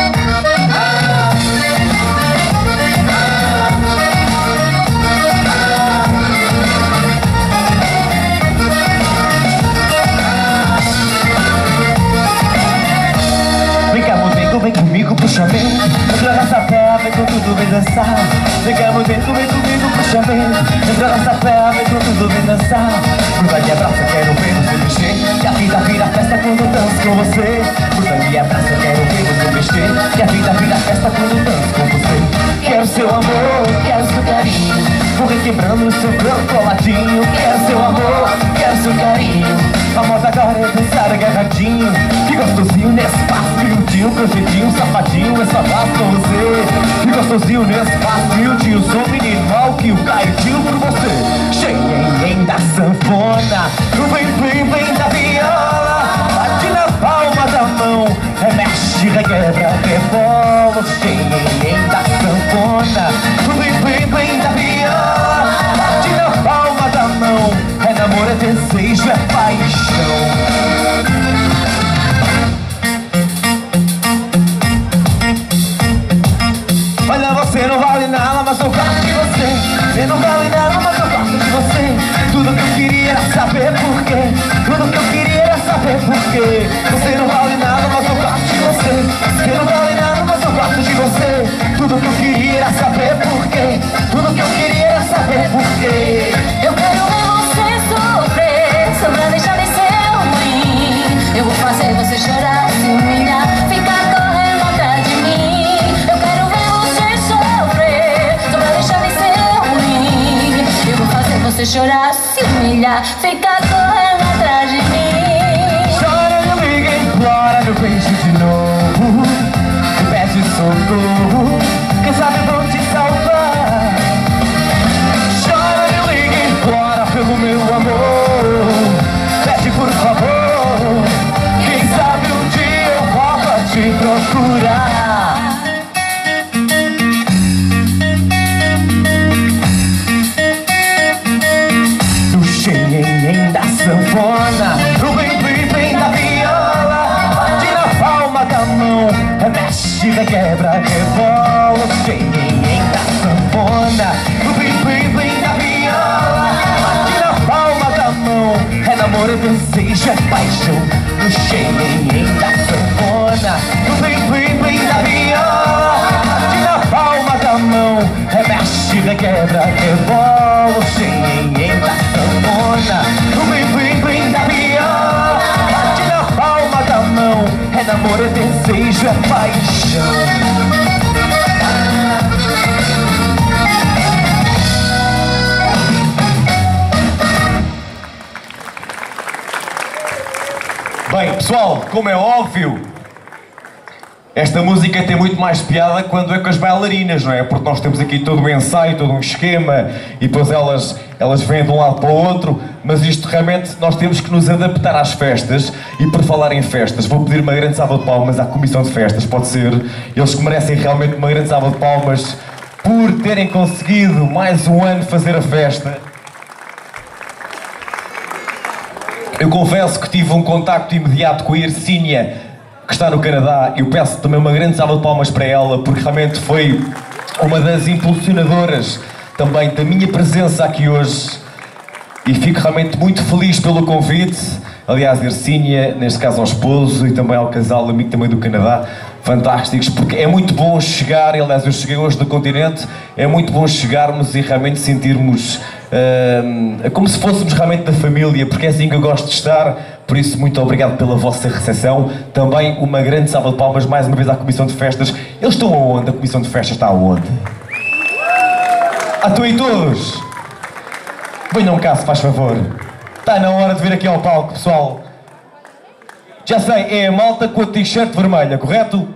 Vem comigo, puxa bem. Entra nessa pé, vem com tudo, vem dançar. Vem cá, meu dentro, vem comigo, puxa bem. Entra nessa pé, vem com tudo, vem dançar. Gruda me abraça, quero ver você mexer. Que a vida vira festa quando danço com você. Gruda me abraça, quero ver você mexer. Que a vida vira festa quando danço com você. Quero seu amor, quero seu carinho. Vou requebrando no seu corpo coladinho. Quero seu amor, quero seu carinho. A moda agora é dançar agarradinho. Que gostosinho nesse espaço, miudinho, com jeitinho, safadinho. É só gosto com você. Que gostosinho nesse espaço, miudinho. Sou menino maluquinho, caidinho por você. Cheio da sanfona, no blim da viola. Bate na palma da mão, mexe, requebra, rebola. Cheio da sanfona, no blim da viola. Bate na palma da mão, é namoro, é desejo, é paixão. Olha, você não vale nada, mas eu gosto de você. Você não vale nada, mas eu gosto de você. Tudo que eu queria era saber porquê. Tudo que eu queria era saber porquê. Você não vale nada, mas eu gosto de você. Você não vale nada, mas eu gosto de você. Tudo que eu queria era saber porquê. Tudo que eu queria era saber porquê. Eu quero ver você sofrer, só pra deixar de ser ruim. Eu vou fazer você chorar, se humilhar, ficar correndo atrás de mim. Eu quero ver você sofrer, só pra deixar de ser ruim. Eu vou fazer você chorar, se humilhar, ficar correndo atrás de mim. Chora, me liga, implora meu beijo de novo. Me pede socorro, quem sabe vão te salvar. Chora, me liga, implora pelo meu amor. Pede por favor, quem sabe um dia eu volto a te procurar. No cheio da sanfona, no blim da viola. Bate na palma da mão, mexe, requebra, rebola. Cheio da sanfona, no blim da viola. Bate na palma da mão, é namoro, é desejo, é paixão. No cheio da sanfona, no blim da viola. Bate na palma da mão, mexe, requebra, rebola. Cheio da sanfona, no blim da viola. Bate na palma da mão, é namoro, é desejo, é paixão. Bem, pessoal, como é óbvio, esta música tem muito mais piada quando é com as bailarinas, não é? Porque nós temos aqui todo um ensaio, todo um esquema, e depois elas vêm de um lado para o outro, mas isto realmente nós temos que nos adaptar às festas. E por falar em festas, vou pedir uma grande salva de palmas à Comissão de Festas, pode ser? Eles que merecem realmente uma grande salva de palmas por terem conseguido mais um ano fazer a festa. Eu confesso que tive um contacto imediato com a Ircínia, que está no Canadá. Eu peço também uma grande salva de palmas para ela, porque realmente foi uma das impulsionadoras também da minha presença aqui hoje. E fico realmente muito feliz pelo convite. Aliás, Ircínia, neste caso ao esposo, e também ao casal amigo também do Canadá, fantásticos, porque é muito bom chegar, aliás eu cheguei hoje do continente, é muito bom chegarmos e realmente sentirmos como se fôssemos realmente da família, porque é assim que eu gosto de estar. Por isso, muito obrigado pela vossa recepção. Também uma grande salva de palmas mais uma vez à Comissão de Festas. Eles estão aonde? A Comissão de Festas está aonde? Estão aí todos? Venham cá, se faz favor. Está na hora de vir aqui ao palco, pessoal. Já sei, é a malta com a t-shirt vermelha, correto?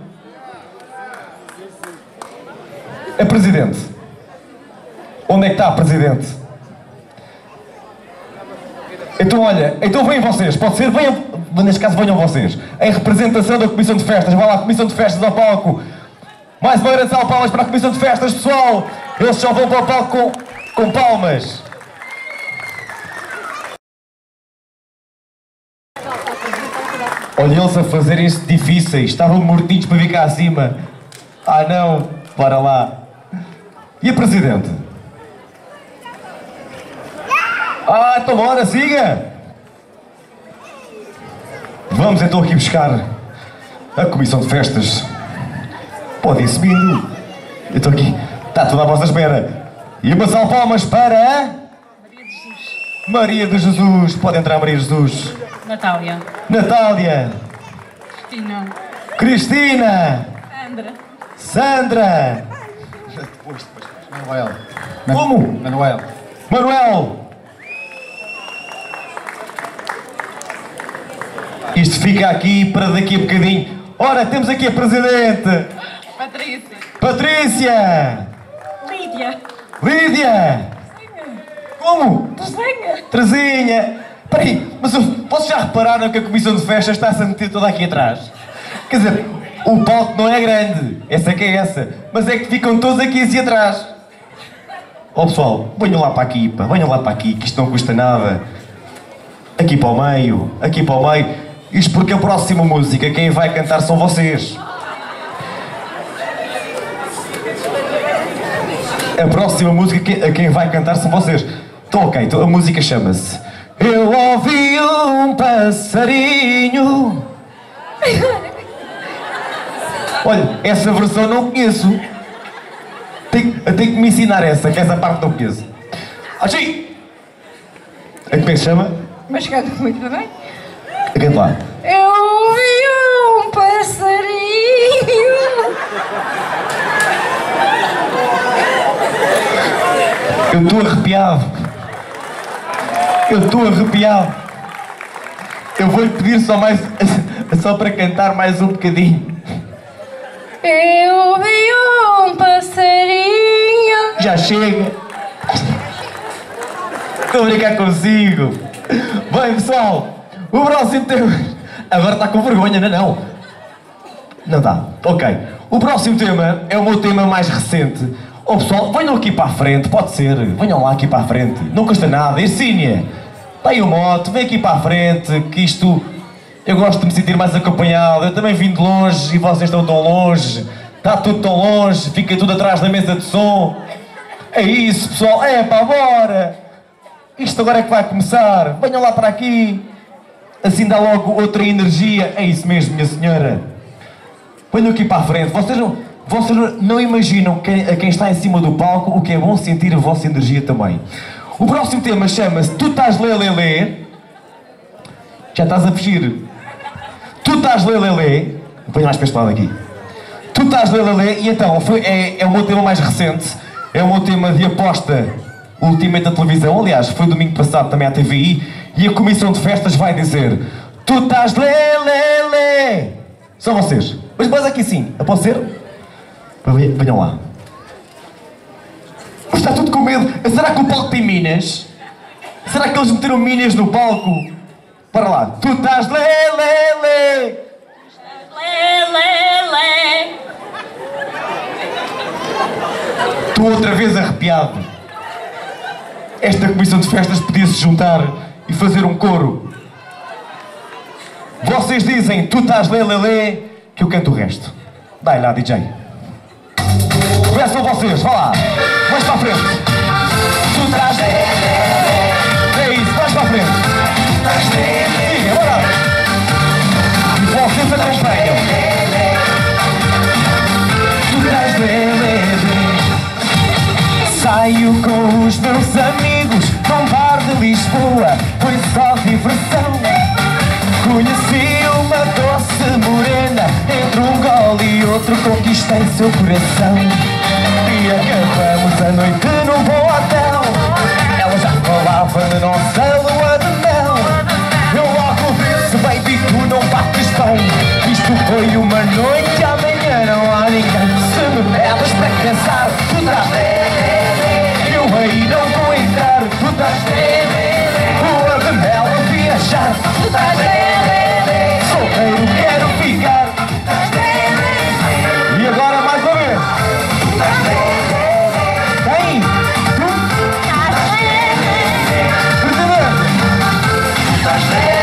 É Presidente. Onde é que está a Presidente? Então olha, então venham vocês, pode ser? Venham, neste caso venham vocês. Em representação da Comissão de Festas, vá lá, Comissão de Festas ao palco. Mais uma grande salva de palmas para a Comissão de Festas, pessoal. Eles só vão para o palco com palmas. Olha eles a fazerem isso difíceis, estavam mortinhos para vir cá acima. Ah não, bora lá. E a Presidente? Ah, então bora, siga! Vamos então aqui buscar a Comissão de Festas. Pode ir subindo. Eu estou aqui, está tudo à vossa espera. E uma salva de palmas para... Maria de Jesus. Pode entrar Maria de Jesus. Natália. Natália. Cristina. Cristina. Sandra. Sandra. Manuel. Como? Manuel. Manuel. Isto fica aqui para daqui a bocadinho. Ora, temos aqui a Presidente. Patrícia. Patrícia. Lídia. Lídia. Como? Terezinha. Terezinha. Espera aí, mas vocês já repararam que a Comissão de Festas está-se a meter toda aqui atrás? Quer dizer, o palco não é grande, essa que é essa, mas é que ficam todos aqui assim atrás. Ó pessoal, venham lá para aqui, pá, venham lá para aqui, que isto não custa nada. Aqui para o meio, aqui para o meio. Isto porque a próxima música, quem vai cantar são vocês. A próxima música, quem vai cantar são vocês. Então ok, então a música chama-se Eu ouvi um passarinho. Olha, essa versão não conheço. Tenho que me ensinar essa, que essa parte não conheço. Assim! Como é que se chama? Mas canta muito bem. Canta lá. Eu ouvi um passarinho. Eu estou arrepiado. Eu estou arrepiado. Eu vou-lhe pedir só para cantar mais um bocadinho. Eu ouvi um passarinho. Já chega. Estou a brincar consigo. Bem, pessoal, o próximo tema... Agora está com vergonha, não é não? Não está. Ok. O próximo tema é o meu tema mais recente. Oh pessoal, venham aqui para a frente, pode ser. Venham lá aqui para a frente. Não custa nada. Ercínia, está aí o moto, vem aqui para a frente, que isto... Eu gosto de me sentir mais acompanhado. Eu também vim de longe e vocês estão tão longe. Está tudo tão longe, fica tudo atrás da mesa de som. É isso, pessoal. É pá, bora. Isto agora é que vai começar. Venham lá para aqui. Assim dá logo outra energia. É isso mesmo, minha senhora. Venham aqui para a frente. Vocês não imaginam a quem está em cima do palco o que é bom sentir a vossa energia também. O próximo tema chama-se Tu estás lelelê. Já estás a fugir. Tu estás lelelê. Põe mais para este lado aqui. Tu estás lelelê. E então, é o meu tema mais recente. É o meu tema de aposta ultimamente da televisão. Aliás, foi domingo passado também à TVI. E a Comissão de Festas vai dizer Tu estás lelelê. São vocês. Mas aqui sim. Pode ser? Venham lá. Está tudo com medo. Será que o palco tem minas? Será que eles meteram minas no palco? Para lá. Tu estás lelelê. Lelelê. Estou outra vez arrepiado. Esta Comissão de Festas podia-se juntar e fazer um coro. Vocês dizem Tu estás lelelê, que eu canto o resto. Dai lá, DJ. Começam vocês, vá lá. Mais para a frente. Tu estás lelelê. É isso, mais para a frente. Tu estás lelelê. Diga, bora. E vocês acompanham. Tu estás lelelê. saio com os meus amigos num bar de Lisboa, foi só diversão. Conheci uma doce morena, entre um gole e outro conquistei seu coração. E acabamos a noite num bom hotel, ela já falava na nossa lua de mel. Eu logo disse, baby, tu não bates bem, isto foi uma noite, amanhã não há ninguém. Se me pedes para casar, tu estás bem, eu aí não vou entrar, tu estás bem. Lua de mel a viajar, tu estás bem, solteiro quero ficar, tu estás bem. E agora mais uma vez, tu estás bem. Quem? Tu estás bem. Presidente, tu estás bem.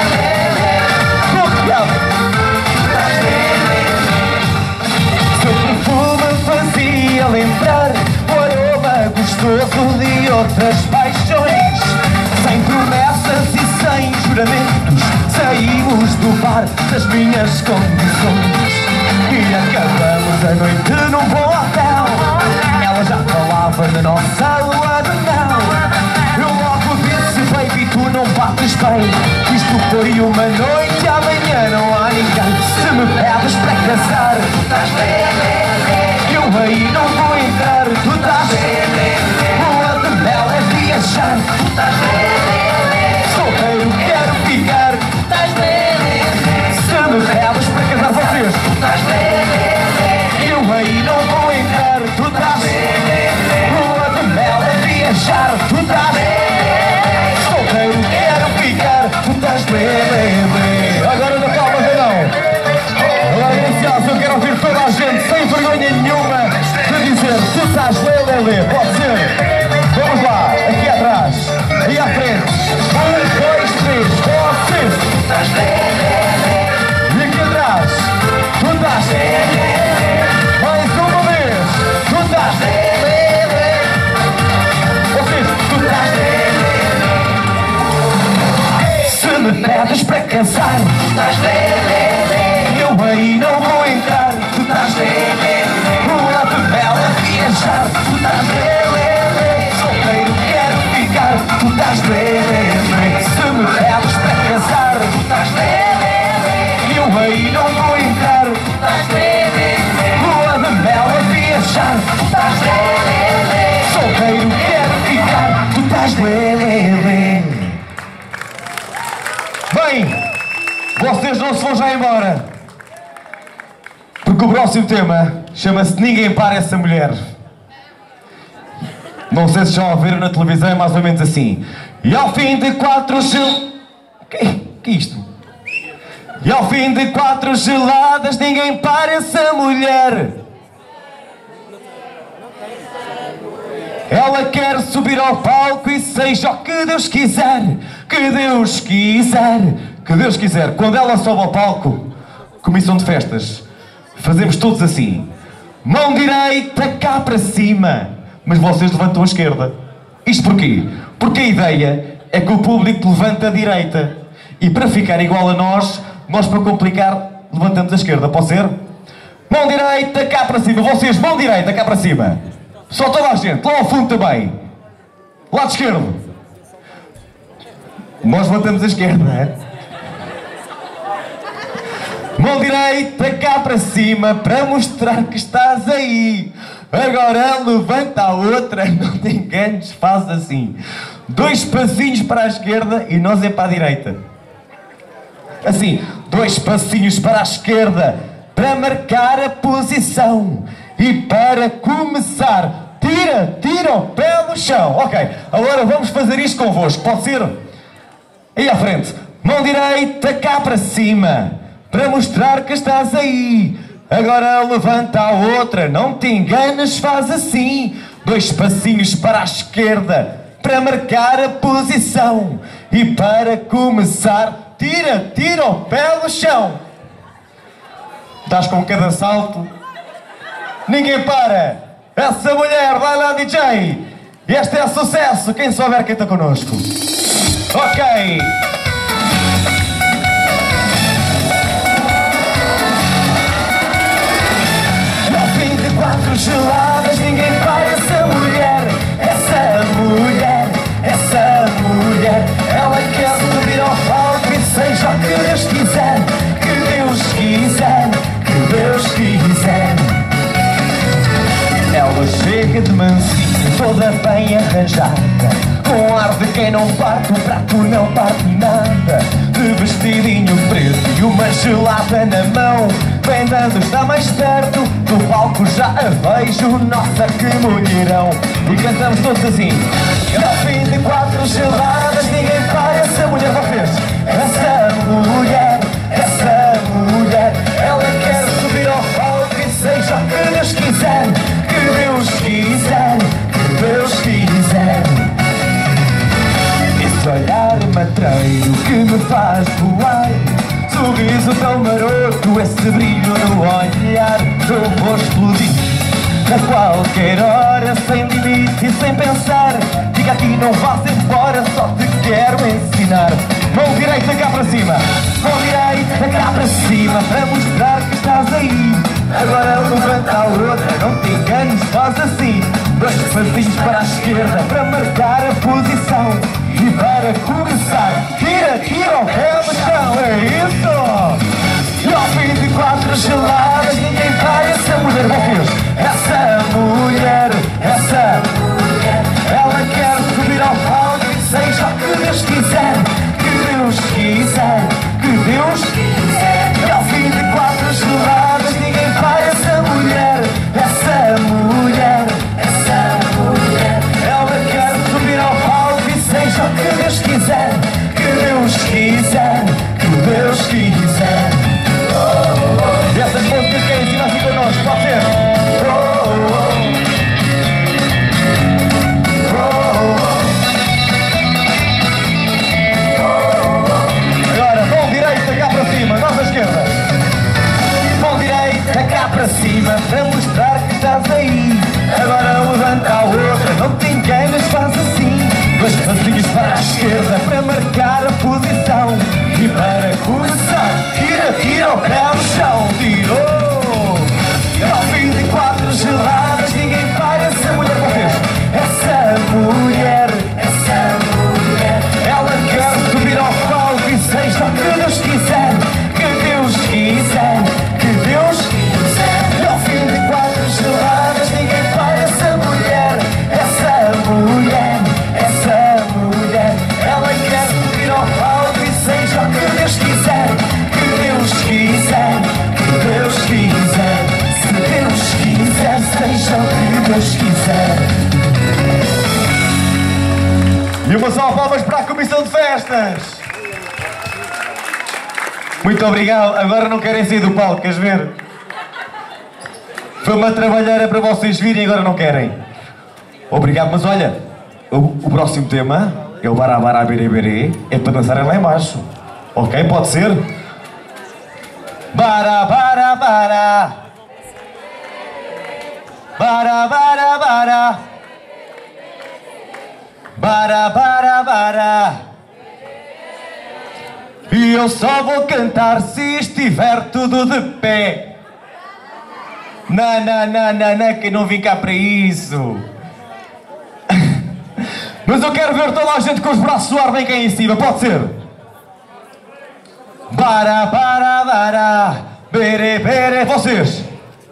Seu perfume fazia lembrar o aroma gostoso de outras paixões. Sem promessas e sem juramentos, saímos do bar das minhas condições. E acabamos a noite num bom hotel, ela já falava na nossa lua de mel. Eu logo disse, baby, tu não bates bem, isto foi uma noite, amanhã não há ninguém. Se me pedes para casar, tu estás bem, eu aí não vou entrar, tu estás bem. Lua de mel é viajar, tu estás bem. Solteiro quero ficar, tu estás bem. Se me pedes para casar, vocês, tu estás bem, eu aí não vou entrar, tu estás bem. Lua de mel é viajar, tu estás bem. Solteiro quero ficar, tu estás bem. Agora não calma, não. Agora inicial, eu quero ouvir toda a gente sem vergonha nenhuma de dizer, tu estás bem, pode ser? Vamos lá, aqui atrás, aí à frente. 1, 2, 3, vocês, tu estás bem. E aqui atrás, tu estás bem. Mais uma vez, tu estás bem. Vocês, tu estás bem. Se me pedes para casar, tu estás bem, eu aí não vou entrar, tu estás bem. Lua de mel a viajar, tu estás bem. Solteiro quero ficar, tu estás bem. Se me pedes para casar, tu estás bem, eu aí não vou entrar, tu estás bem. Lua de mel a viajar, tu estás bem. Solteiro quero ficar, tu estás bem. Bem, vocês não se vão já embora, porque o próximo tema chama-se Ninguém Para Essa Mulher. Não sei se já ouviram na televisão, é mais ou menos assim. E ao fim de 4 Que é isto? E ao fim de 4 geladas, ninguém para essa mulher. Ela quer subir ao palco e seja o que Deus quiser. Que Deus quiser. Que Deus quiser. Quando ela sobe ao palco, comissão de festas, fazemos todos assim. Mão direita cá para cima. Mas vocês levantam a esquerda. Isto porquê? Porque a ideia é que o público levanta a direita. E para ficar igual a nós para complicar, levantamos a esquerda. Pode ser? Mão direita cá para cima. Vocês, mão direita cá para cima. Só toda a gente. Lá ao fundo também. Lado esquerdo. Nós levantamos a esquerda, não é? Mão direita cá para cima para mostrar que estás aí. Agora levanta a outra, não te enganes, faz assim. 2 passinhos para a esquerda e nós é para a direita. Assim, 2 passinhos para a esquerda para marcar a posição. E para começar, tira o pé do chão. Ok, agora vamos fazer isto convosco, pode ser? Aí à frente. Mão direita cá para cima para mostrar que estás aí. Agora levanta a outra, não te enganes, faz assim. 2 passinhos para a esquerda para marcar a posição. E para começar, tira o pé do chão. Estás com cada salto. Ninguém para. Essa mulher, vai lá, DJ. Este é sucesso, quem souber quem está connosco. Ok. Ao fim de 4 geladas, ninguém para essa mulher. Essa Deus quiser, que Deus quiser, que Deus quiser. Ela chega de mansinho, toda bem arranjada, com ar de quem não parte, o prato não parte nada, de vestidinho preto e uma gelada na mão. Vem dando, está mais perto do palco, já a vejo, nossa que mulherão. E cantamos todos assim: ao fim de 4 geladas ninguém para essa mulher. Vocês, essa mulher, ela quer subir ao palco e seja o que Deus quiser, que Deus quiser, que Deus quiser. Esse olhar matreiro que me faz voar, sorriso tão maroto, esse brilho no olhar, eu vou explodir a qualquer hora, sem limite e sem pensar. Fica aqui, não vás embora, só te quero ensinar. Mão direita cá para cima, mão direita cá para cima, para mostrar que estás aí. Agora levanta a outra, não te enganes, faz assim. 2 passinhos para a esquerda, para marcar a posição. E para começar, tira o pé do chão, é isso! E ao fim de 4 geladas ninguém vai essa mulher. Vocês, essa mulher, ela quer subir ao palco e seja o que Deus quiser, que Deus quiser, que Deus quiser. E ao fim de 4 geladas ninguém vai essa mulher, ela quer subir ao palco e seja o que Deus quiser, que Deus quiser, que Deus quiser. E essas músicas que ensinam assim connosco, pode ser? Agora, mão direita cá para cima, nossa esquerda. Mão direita cá para cima, para mostrar que estás aí. Agora levanta a outra, não te enganes, faz assim. 2 passinhos para a esquerda, para marcar a posição. E para começar, tira o pé no chão. Tirou! E ao fim de 4 geladas ninguém para essa mulher. Vocês, essa mulher, ela quer subir ao palco e seja o que Deus quiser, que Deus quiser, que Deus quiser. E ao fim de 4 geladas ninguém para essa mulher, ela quer subir ao palco e seja o que Deus quiser, que Deus quiser, que Deus quiser. Se Deus quiser, seja o que Deus quiser. E uma salva de palmas para a Comissão de Festas. Muito obrigado. Agora não querem sair do palco, queres ver? Foi uma trabalheira para vocês virem e agora não querem. Obrigado, mas olha, o próximo tema é o Barabara Bere Bere, é para dançarem lá embaixo. Ok, pode ser? Barabara bara, barabara bara, barabara bara. E eu só vou cantar se estiver tudo de pé. Não, que eu não vim cá para isso. Mas eu quero ver toda a gente com os braços a bem cá em cima, pode ser? Bara, bara, bara, bere, bere, vocês.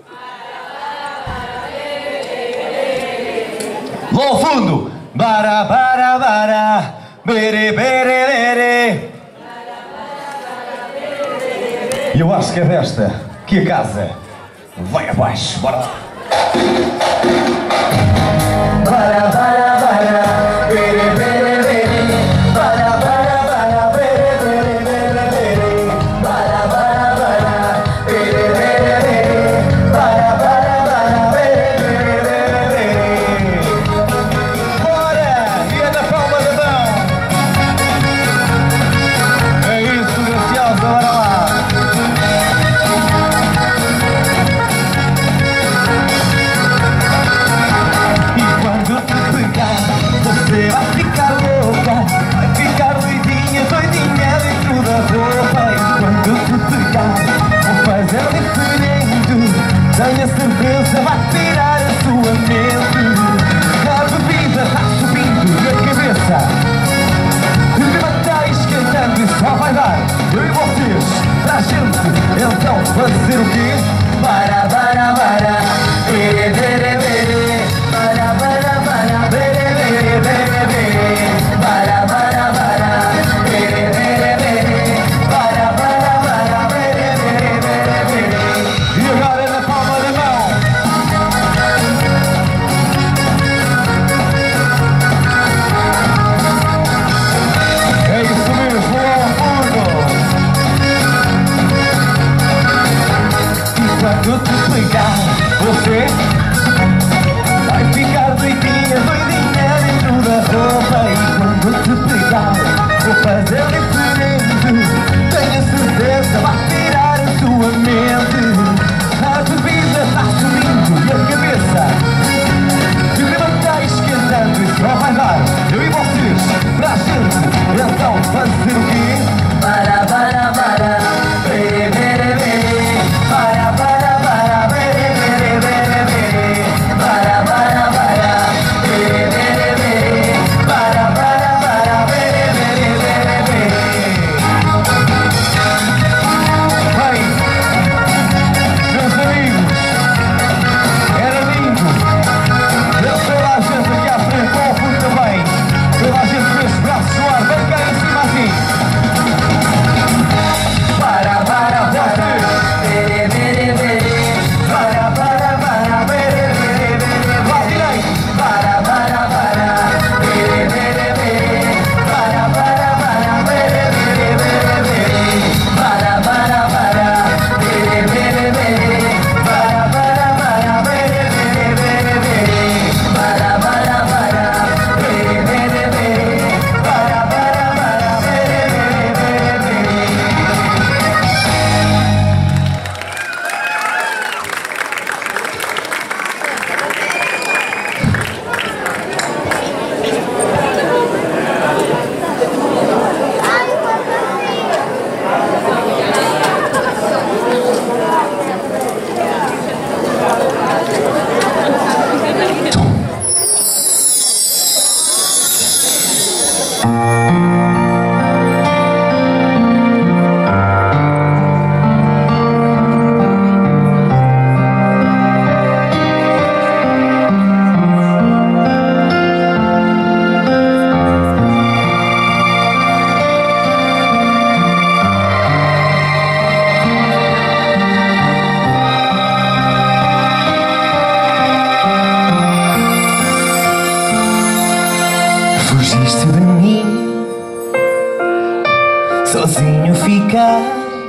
Lá ao fundo. Bara, bara, bara, bere, bere, bere. E eu acho que é desta que a casa vai abaixo. Bora lá. Bara, bara, bara, bere, bere, bere. Bara, bara, bara, bere, bere, bere, bere. Bara, bara, bara, bere, bere, bere. Bara, bara, bara, bere, bere, bere. Bora! E é na palma da mão. É isso, graciosa, bora lá. E quando te fazer o quê? Bara, bara, bara, bere, bere, bere. Bara, bara, bara, bere, bere, bere, bere. Bara, bara, bara, bere, bere, bere. Bara, bara, bara, bere, bere, bere, bere. E agora na palma da mão. É isso mesmo, ao fundo. Quando te pegar, você vai ficar doidinha, doidinha dentro da roupa. E quando te pegar, vou fazer diferente. Tenho certeza, vai tirar a tua mente. A bebida está subindo e a cabeça de bêbado está esquentando. E só vai dar, eu e vocês, para a gente. Então fazer o quê? Bara, bara, bara, bere, bere, bere. Bara, bara, bara, bere, bere, bere, bere. Bara, bara, bara, bere, bere, bere. Bara, bara, bara, bere, bere, bere, bere. Bem, meus amigos, era lindo ver toda a gente aqui à frente, ao fundo também. Toda a gente com esses braços suar, bem cá em cima assim. Bara, bara, bara, bere, bere, bere. Bara, bara, bara, bere, bere, bere. Lá direito. Bara, bara, bara, bere, bere, bere. Bara, bara, bara, bere, bere, bere, bere. Bara, bara, bara, bere, bere, bere. Bara, bara, bara, bere, bere, bere, bere. Bara, bara, bara, bere, bere, bere. Bara, bara, bara, bere, bere, bere, bere. Fugiste de mim, sozinho ficar.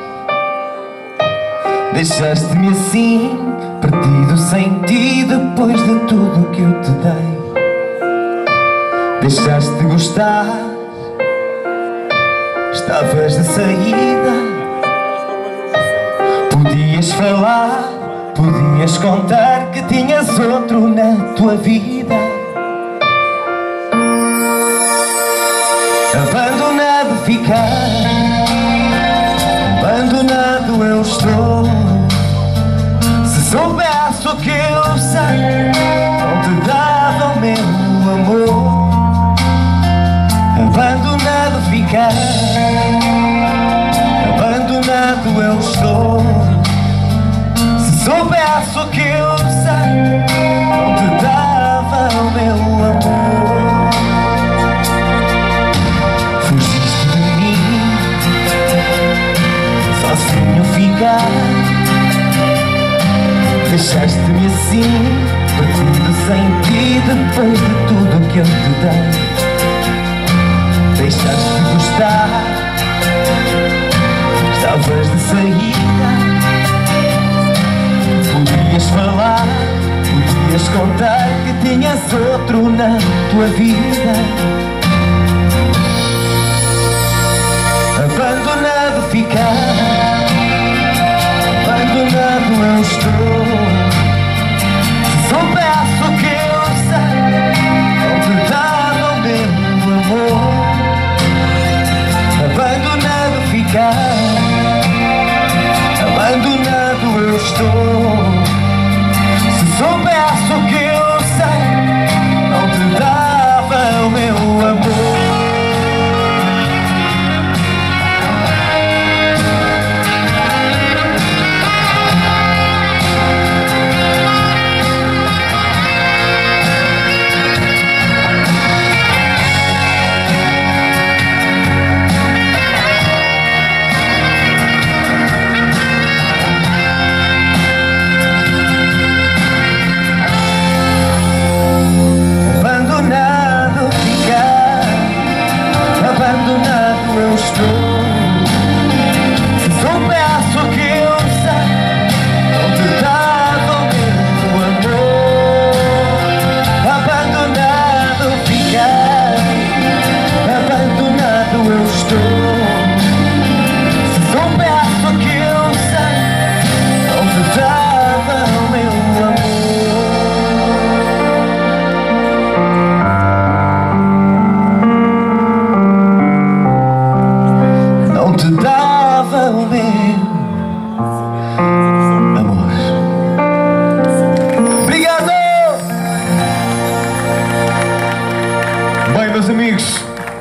Deixaste-me assim, perdido sem ti, depois de tudo que eu te dei. Deixaste de gostar, estavas de saída. Podias falar, podias contar que tinhas outro na tua vida. Abandonado ficar, abandonado eu estou. Se soubesse o que eu sei, não te dava o meu amor. Abandonado ficar, abandonado eu estou. Se soubesse o que eu sei, não te dava o meu amor. Fugiste de mim, sozinho ficar. Deixaste-me assim, perdido sem ti, depois de tudo que eu te dei. Deixaste de gostar, estavas de saída. Podias falar, podias contar que tinhas outro na tua vida. Abandonado ficar, abandonado eu estou. Se soubesse o que eu sei, não te dava o meu amor. Abandonado ficar, abandonado eu estou. Se soubesse o que eu sei, não te dava o meu amor.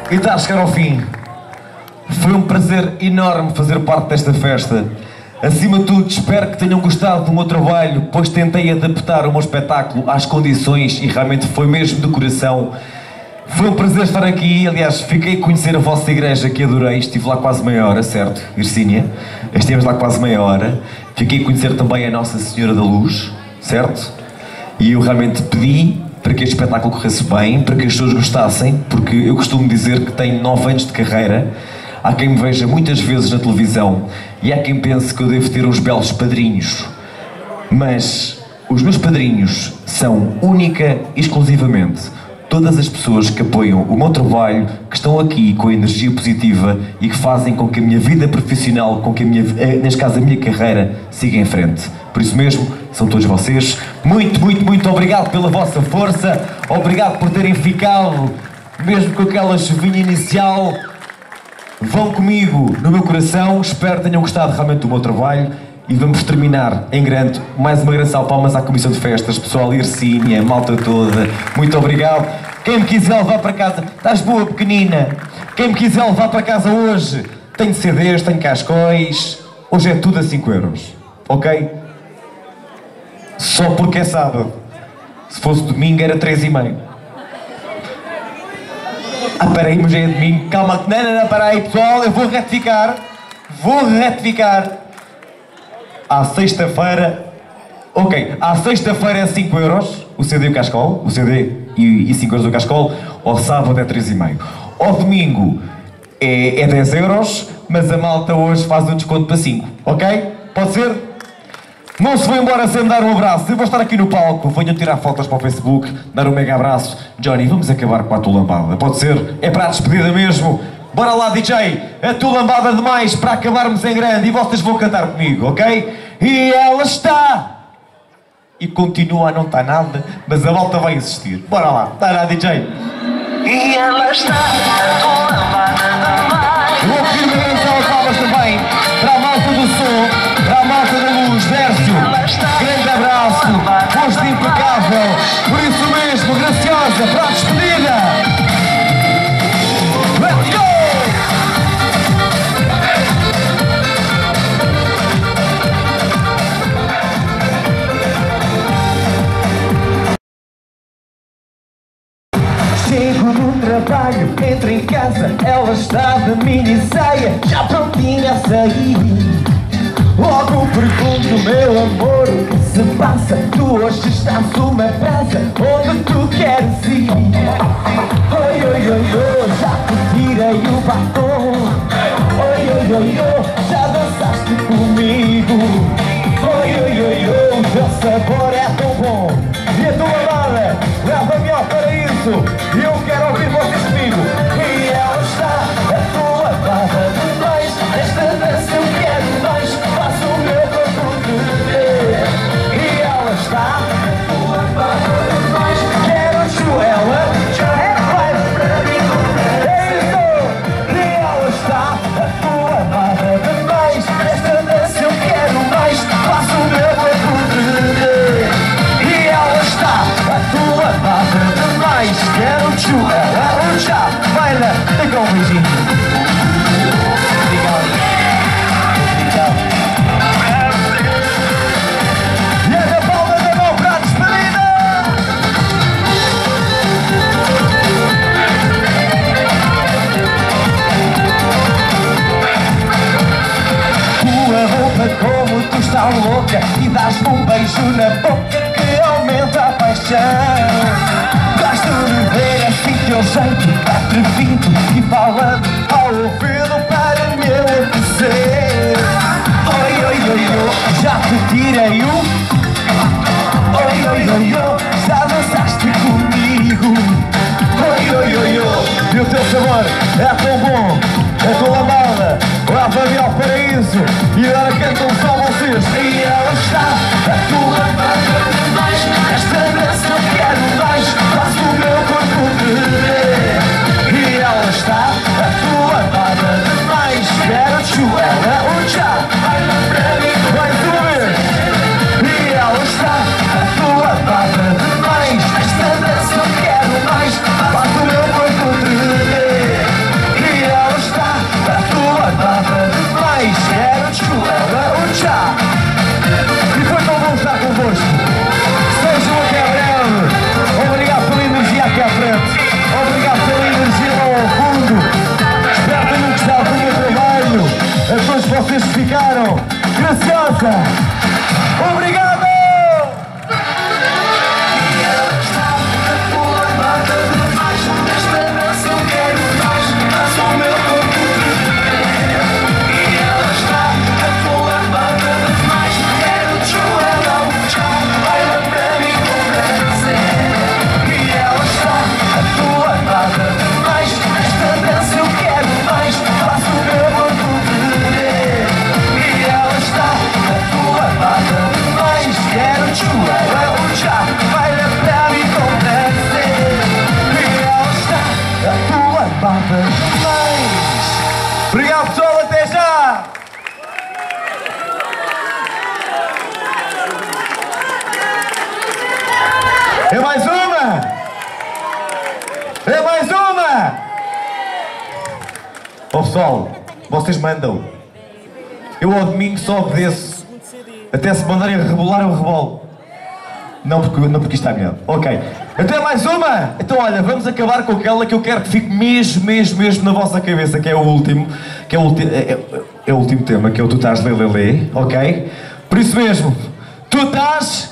E está a chegar ao fim. Foi um prazer enorme fazer parte desta festa. Acima de tudo, espero que tenham gostado do meu trabalho, pois tentei adaptar o meu espetáculo às condições e realmente foi mesmo do coração. Foi um prazer estar aqui, aliás, fiquei a conhecer a vossa igreja que adorei, estive lá quase meia hora, certo, Vircínia? Estivemos lá quase meia hora. Fiquei a conhecer também a Nossa Senhora da Luz, certo? E eu realmente pedi para que este espetáculo corresse bem, para que as pessoas gostassem, porque eu costumo dizer que tenho 9 anos de carreira. Há quem me veja muitas vezes na televisão e há quem pense que eu devo ter uns belos padrinhos. Mas os meus padrinhos são única e exclusivamente todas as pessoas que apoiam o meu trabalho, que estão aqui com a energia positiva e que fazem com que a minha vida profissional, com que neste caso a minha carreira, siga em frente. Por isso mesmo, são todos vocês. Muito, muito, muito obrigado pela vossa força. Obrigado por terem ficado, mesmo com aquela chuvinha inicial. Vão comigo no meu coração. Espero que tenham gostado realmente do meu trabalho. E vamos terminar em grande. Mais uma grande salva de palmas à Comissão de Festas, pessoal, Ircínia, a malta toda. Muito obrigado. Quem me quiser levar para casa, estás boa, pequenina. Quem me quiser levar para casa hoje, tenho CDs, tenho cascóis. Hoje é tudo a 5 euros. Ok? Só porque é sábado. Se fosse domingo era 3,5. Ah, peraí, mas já é domingo. Calma, não, peraí, pessoal, eu vou retificar. À sexta-feira... Ok, à sexta-feira é 5 euros o CD e o cascol. O CD e 5 euros o cascol. Ao sábado é 3,5. Ao domingo é 10 euros, mas a malta hoje faz um desconto para 5. Ok? Pode ser? Não se vão embora sem me dar um abraço. Eu vou estar aqui no palco, venham tirar fotos para o Facebook, dar um mega abraço. Johnny, vamos acabar com a tua lambada. Pode ser? É para a despedida mesmo. Bora lá, DJ, a tua lambada demais para acabarmos em grande e vocês vão cantar comigo, ok? E ela está... E continua a não estar nada, mas a volta vai existir. Bora lá, dá lá, DJ. E ela está, a tua lambada demais. Vou pedir uma grande palmas também para a malta do som, para a malta da luz, Dércio. Grande abraço, gosto impecável, por isso mesmo, graciosa, para a despedida. Let's go! Chego no trabalho, entro em casa, ela está de mini saia, já prontinha a sair. Logo pergunto, meu amor, o que se passa? Tu hoje estás uma pressa, onde tu queres ir? Oi, oi, oi, oi, já te tirei o batom. Oi, oi, oi, oi, já dançaste comigo. Oi, oi, oi, oi, o teu sabor é tão bom. E a tua lambada leva-me ao paraíso. E eu quero ouvir vocês comigo. E ela está, a tua lambada demais. Esta dança eu quero mais. Faço o meu corpo tremer. E ela está, a tua lambada demais. Quero Joela, já vai para mim. É isso. E ela está, a tua lambada demais. Esta dança eu quero mais. Faço o meu corpo tremer. E ela está, a tua lambada demais. Quero Joela, já vai lá. Pega um beijinho. E a palma da mão para a despedida! Tua roupa como tu estás louca e dás-me um beijo na boca que aumenta a paixão. Gosto de ver assim teu jeito atrevido e falando ao ouvido para me enlouquecer. Oi, oi, oi, oi, já te tirei o... Oi, oi, oi, oi, já dançaste comigo. Oi, oi, oi, oi, e o teu sabor é tão bom. A tua lambada leva-me ao paraíso. E agora cantam só vocês. E ela está, a tua lambada demais. Esta dança eu quero mais. Faço o meu corpo tremer. E ela está, a tua lambada demais. Quero Joela, já vai lá para mim. Mais uma vez. E ela está, a tua lambada demais. Esta dança eu quero mais. Faço o meu corpo tremer. já! E foi tão bom estar convosco. Sejam até breve. Obrigado pela energia aqui à frente. Obrigado pela energia lá ao fundo. Espero tenham gostado do meu trabalho. A todos vocês que ficaram. Graciosa! Obrigado! Obrigado, pessoal, até já! É mais uma! É mais uma! Ó pessoal, vocês mandam. Eu ao domingo só obedeço. Até se mandarem rebolar, eu rebolo. Não porque isto está melhor. Ok. Então é mais uma? Então olha, vamos acabar com aquela que eu quero que fique mesmo na vossa cabeça, que é o último. Que é o último tema, que é o Tu Estás Lelele, ok? Por isso mesmo, tu estás...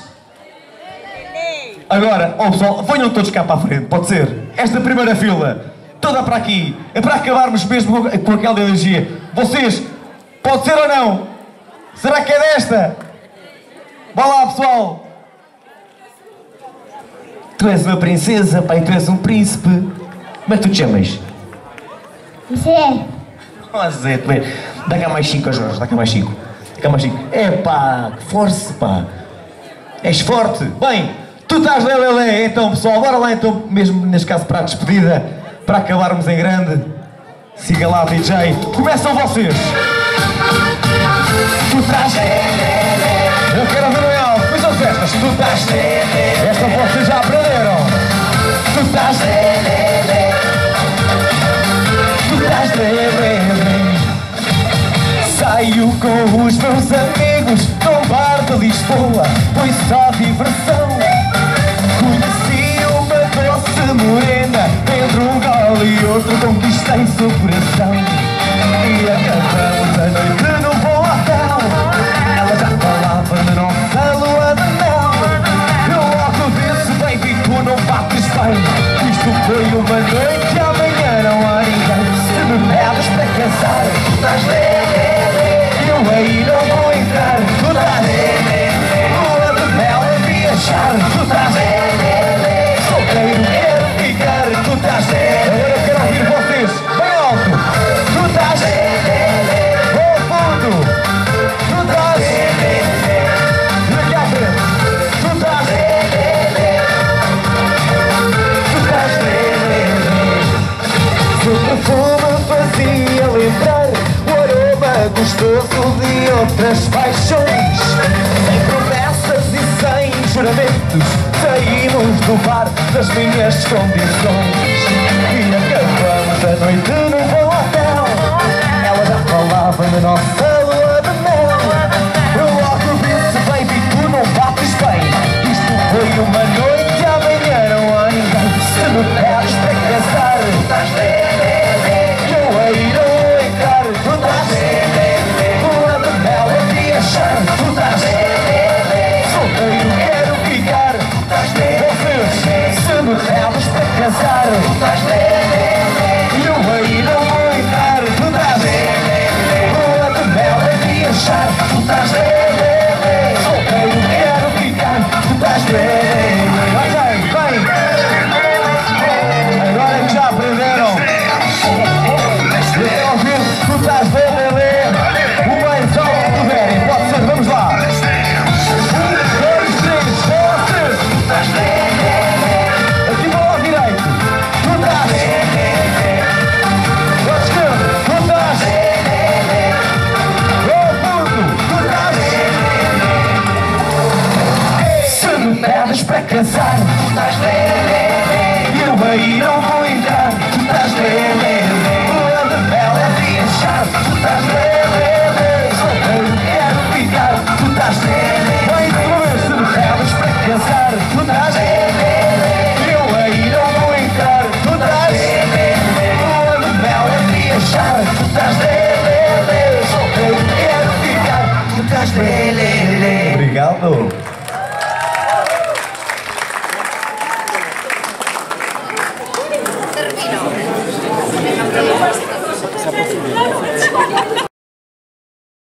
Agora, ó pessoal, venham todos cá para a frente, pode ser? Esta primeira fila, toda para aqui. É para acabarmos mesmo com aquela energia. Vocês, pode ser ou não? Será que é desta? Vá lá, pessoal. Tu és uma princesa, pai, tu és um príncipe. Como é que tu te chamas? Zé. Oh, Zé, tu és... Dá cá mais 5, Jorge, dá cá mais 5. Dá cá mais 5. É pá, que força, pá. És forte. Bem, tu estás lelele, então pessoal, bora lá então, mesmo neste caso para a despedida, para acabarmos em grande. Siga lá, DJ. Começam vocês. Tu estás lelele. Eu quero ver o alto. Começam as festas. Tu estás lelele. Esta vocês já aprenderam. Tu estás lelele. Tu estás lelele. Saio com os meus amigos num bar de Lisboa, foi só diversão. Conheci uma doce morena, entre um gole e outro conquistei seu coração. E acabamos a noite no bom hotel, ela já falava na nossa lua de mel. Eu logo disse, baby, tu não bates bem. Isto foi uma noite, amanhã não há ninguém. Se me pedes para casar, tu estás lelele. Eu aí não vou entrar, tu estás lelele. Lua de mel a viajar, tu estás lelele. Solteiro quero ficar, tu estás lelele. Agora quero ouvir vocês, bem alto. Tu estás lelele. Ao fundo, tu estás lelele. Daqui à frente, tu estás lelele. Tu estás lelele. Seu perfume fazia lembrar o aroma gostoso de outras paixões. Sem promessas e sem juramentos, saímos do bar das minhas condições. E acabamos a noite no bom hotel, ela já falava na nossa lua de mel. Eu logo disse, baby, tu não bates bem. Isto foi uma noite, amanhã não há ninguém. Se me pedes para casar, tu estás lelele. Eu aí não vou entrar, tu estás lelele. Lua de mel a viajar, tu estás lelele. Solteiro quero ficar, tu estás lelele. Se me pedes para casar, tu estás lelele. Eu aí não vou entrar, tu estás lelele. Lua de mel a viajar, tu estás lelele. Solteiro quero ficar, tu estás lelele. Vai, agora que já aprenderam. Eu ouvi, tu estás lelele. O mais alto que puderem, pode ser, vamos lá. 1, 2, 3, vocês. Tu estás lelele. Aqui para o lado direito. Tu estás Obrigado.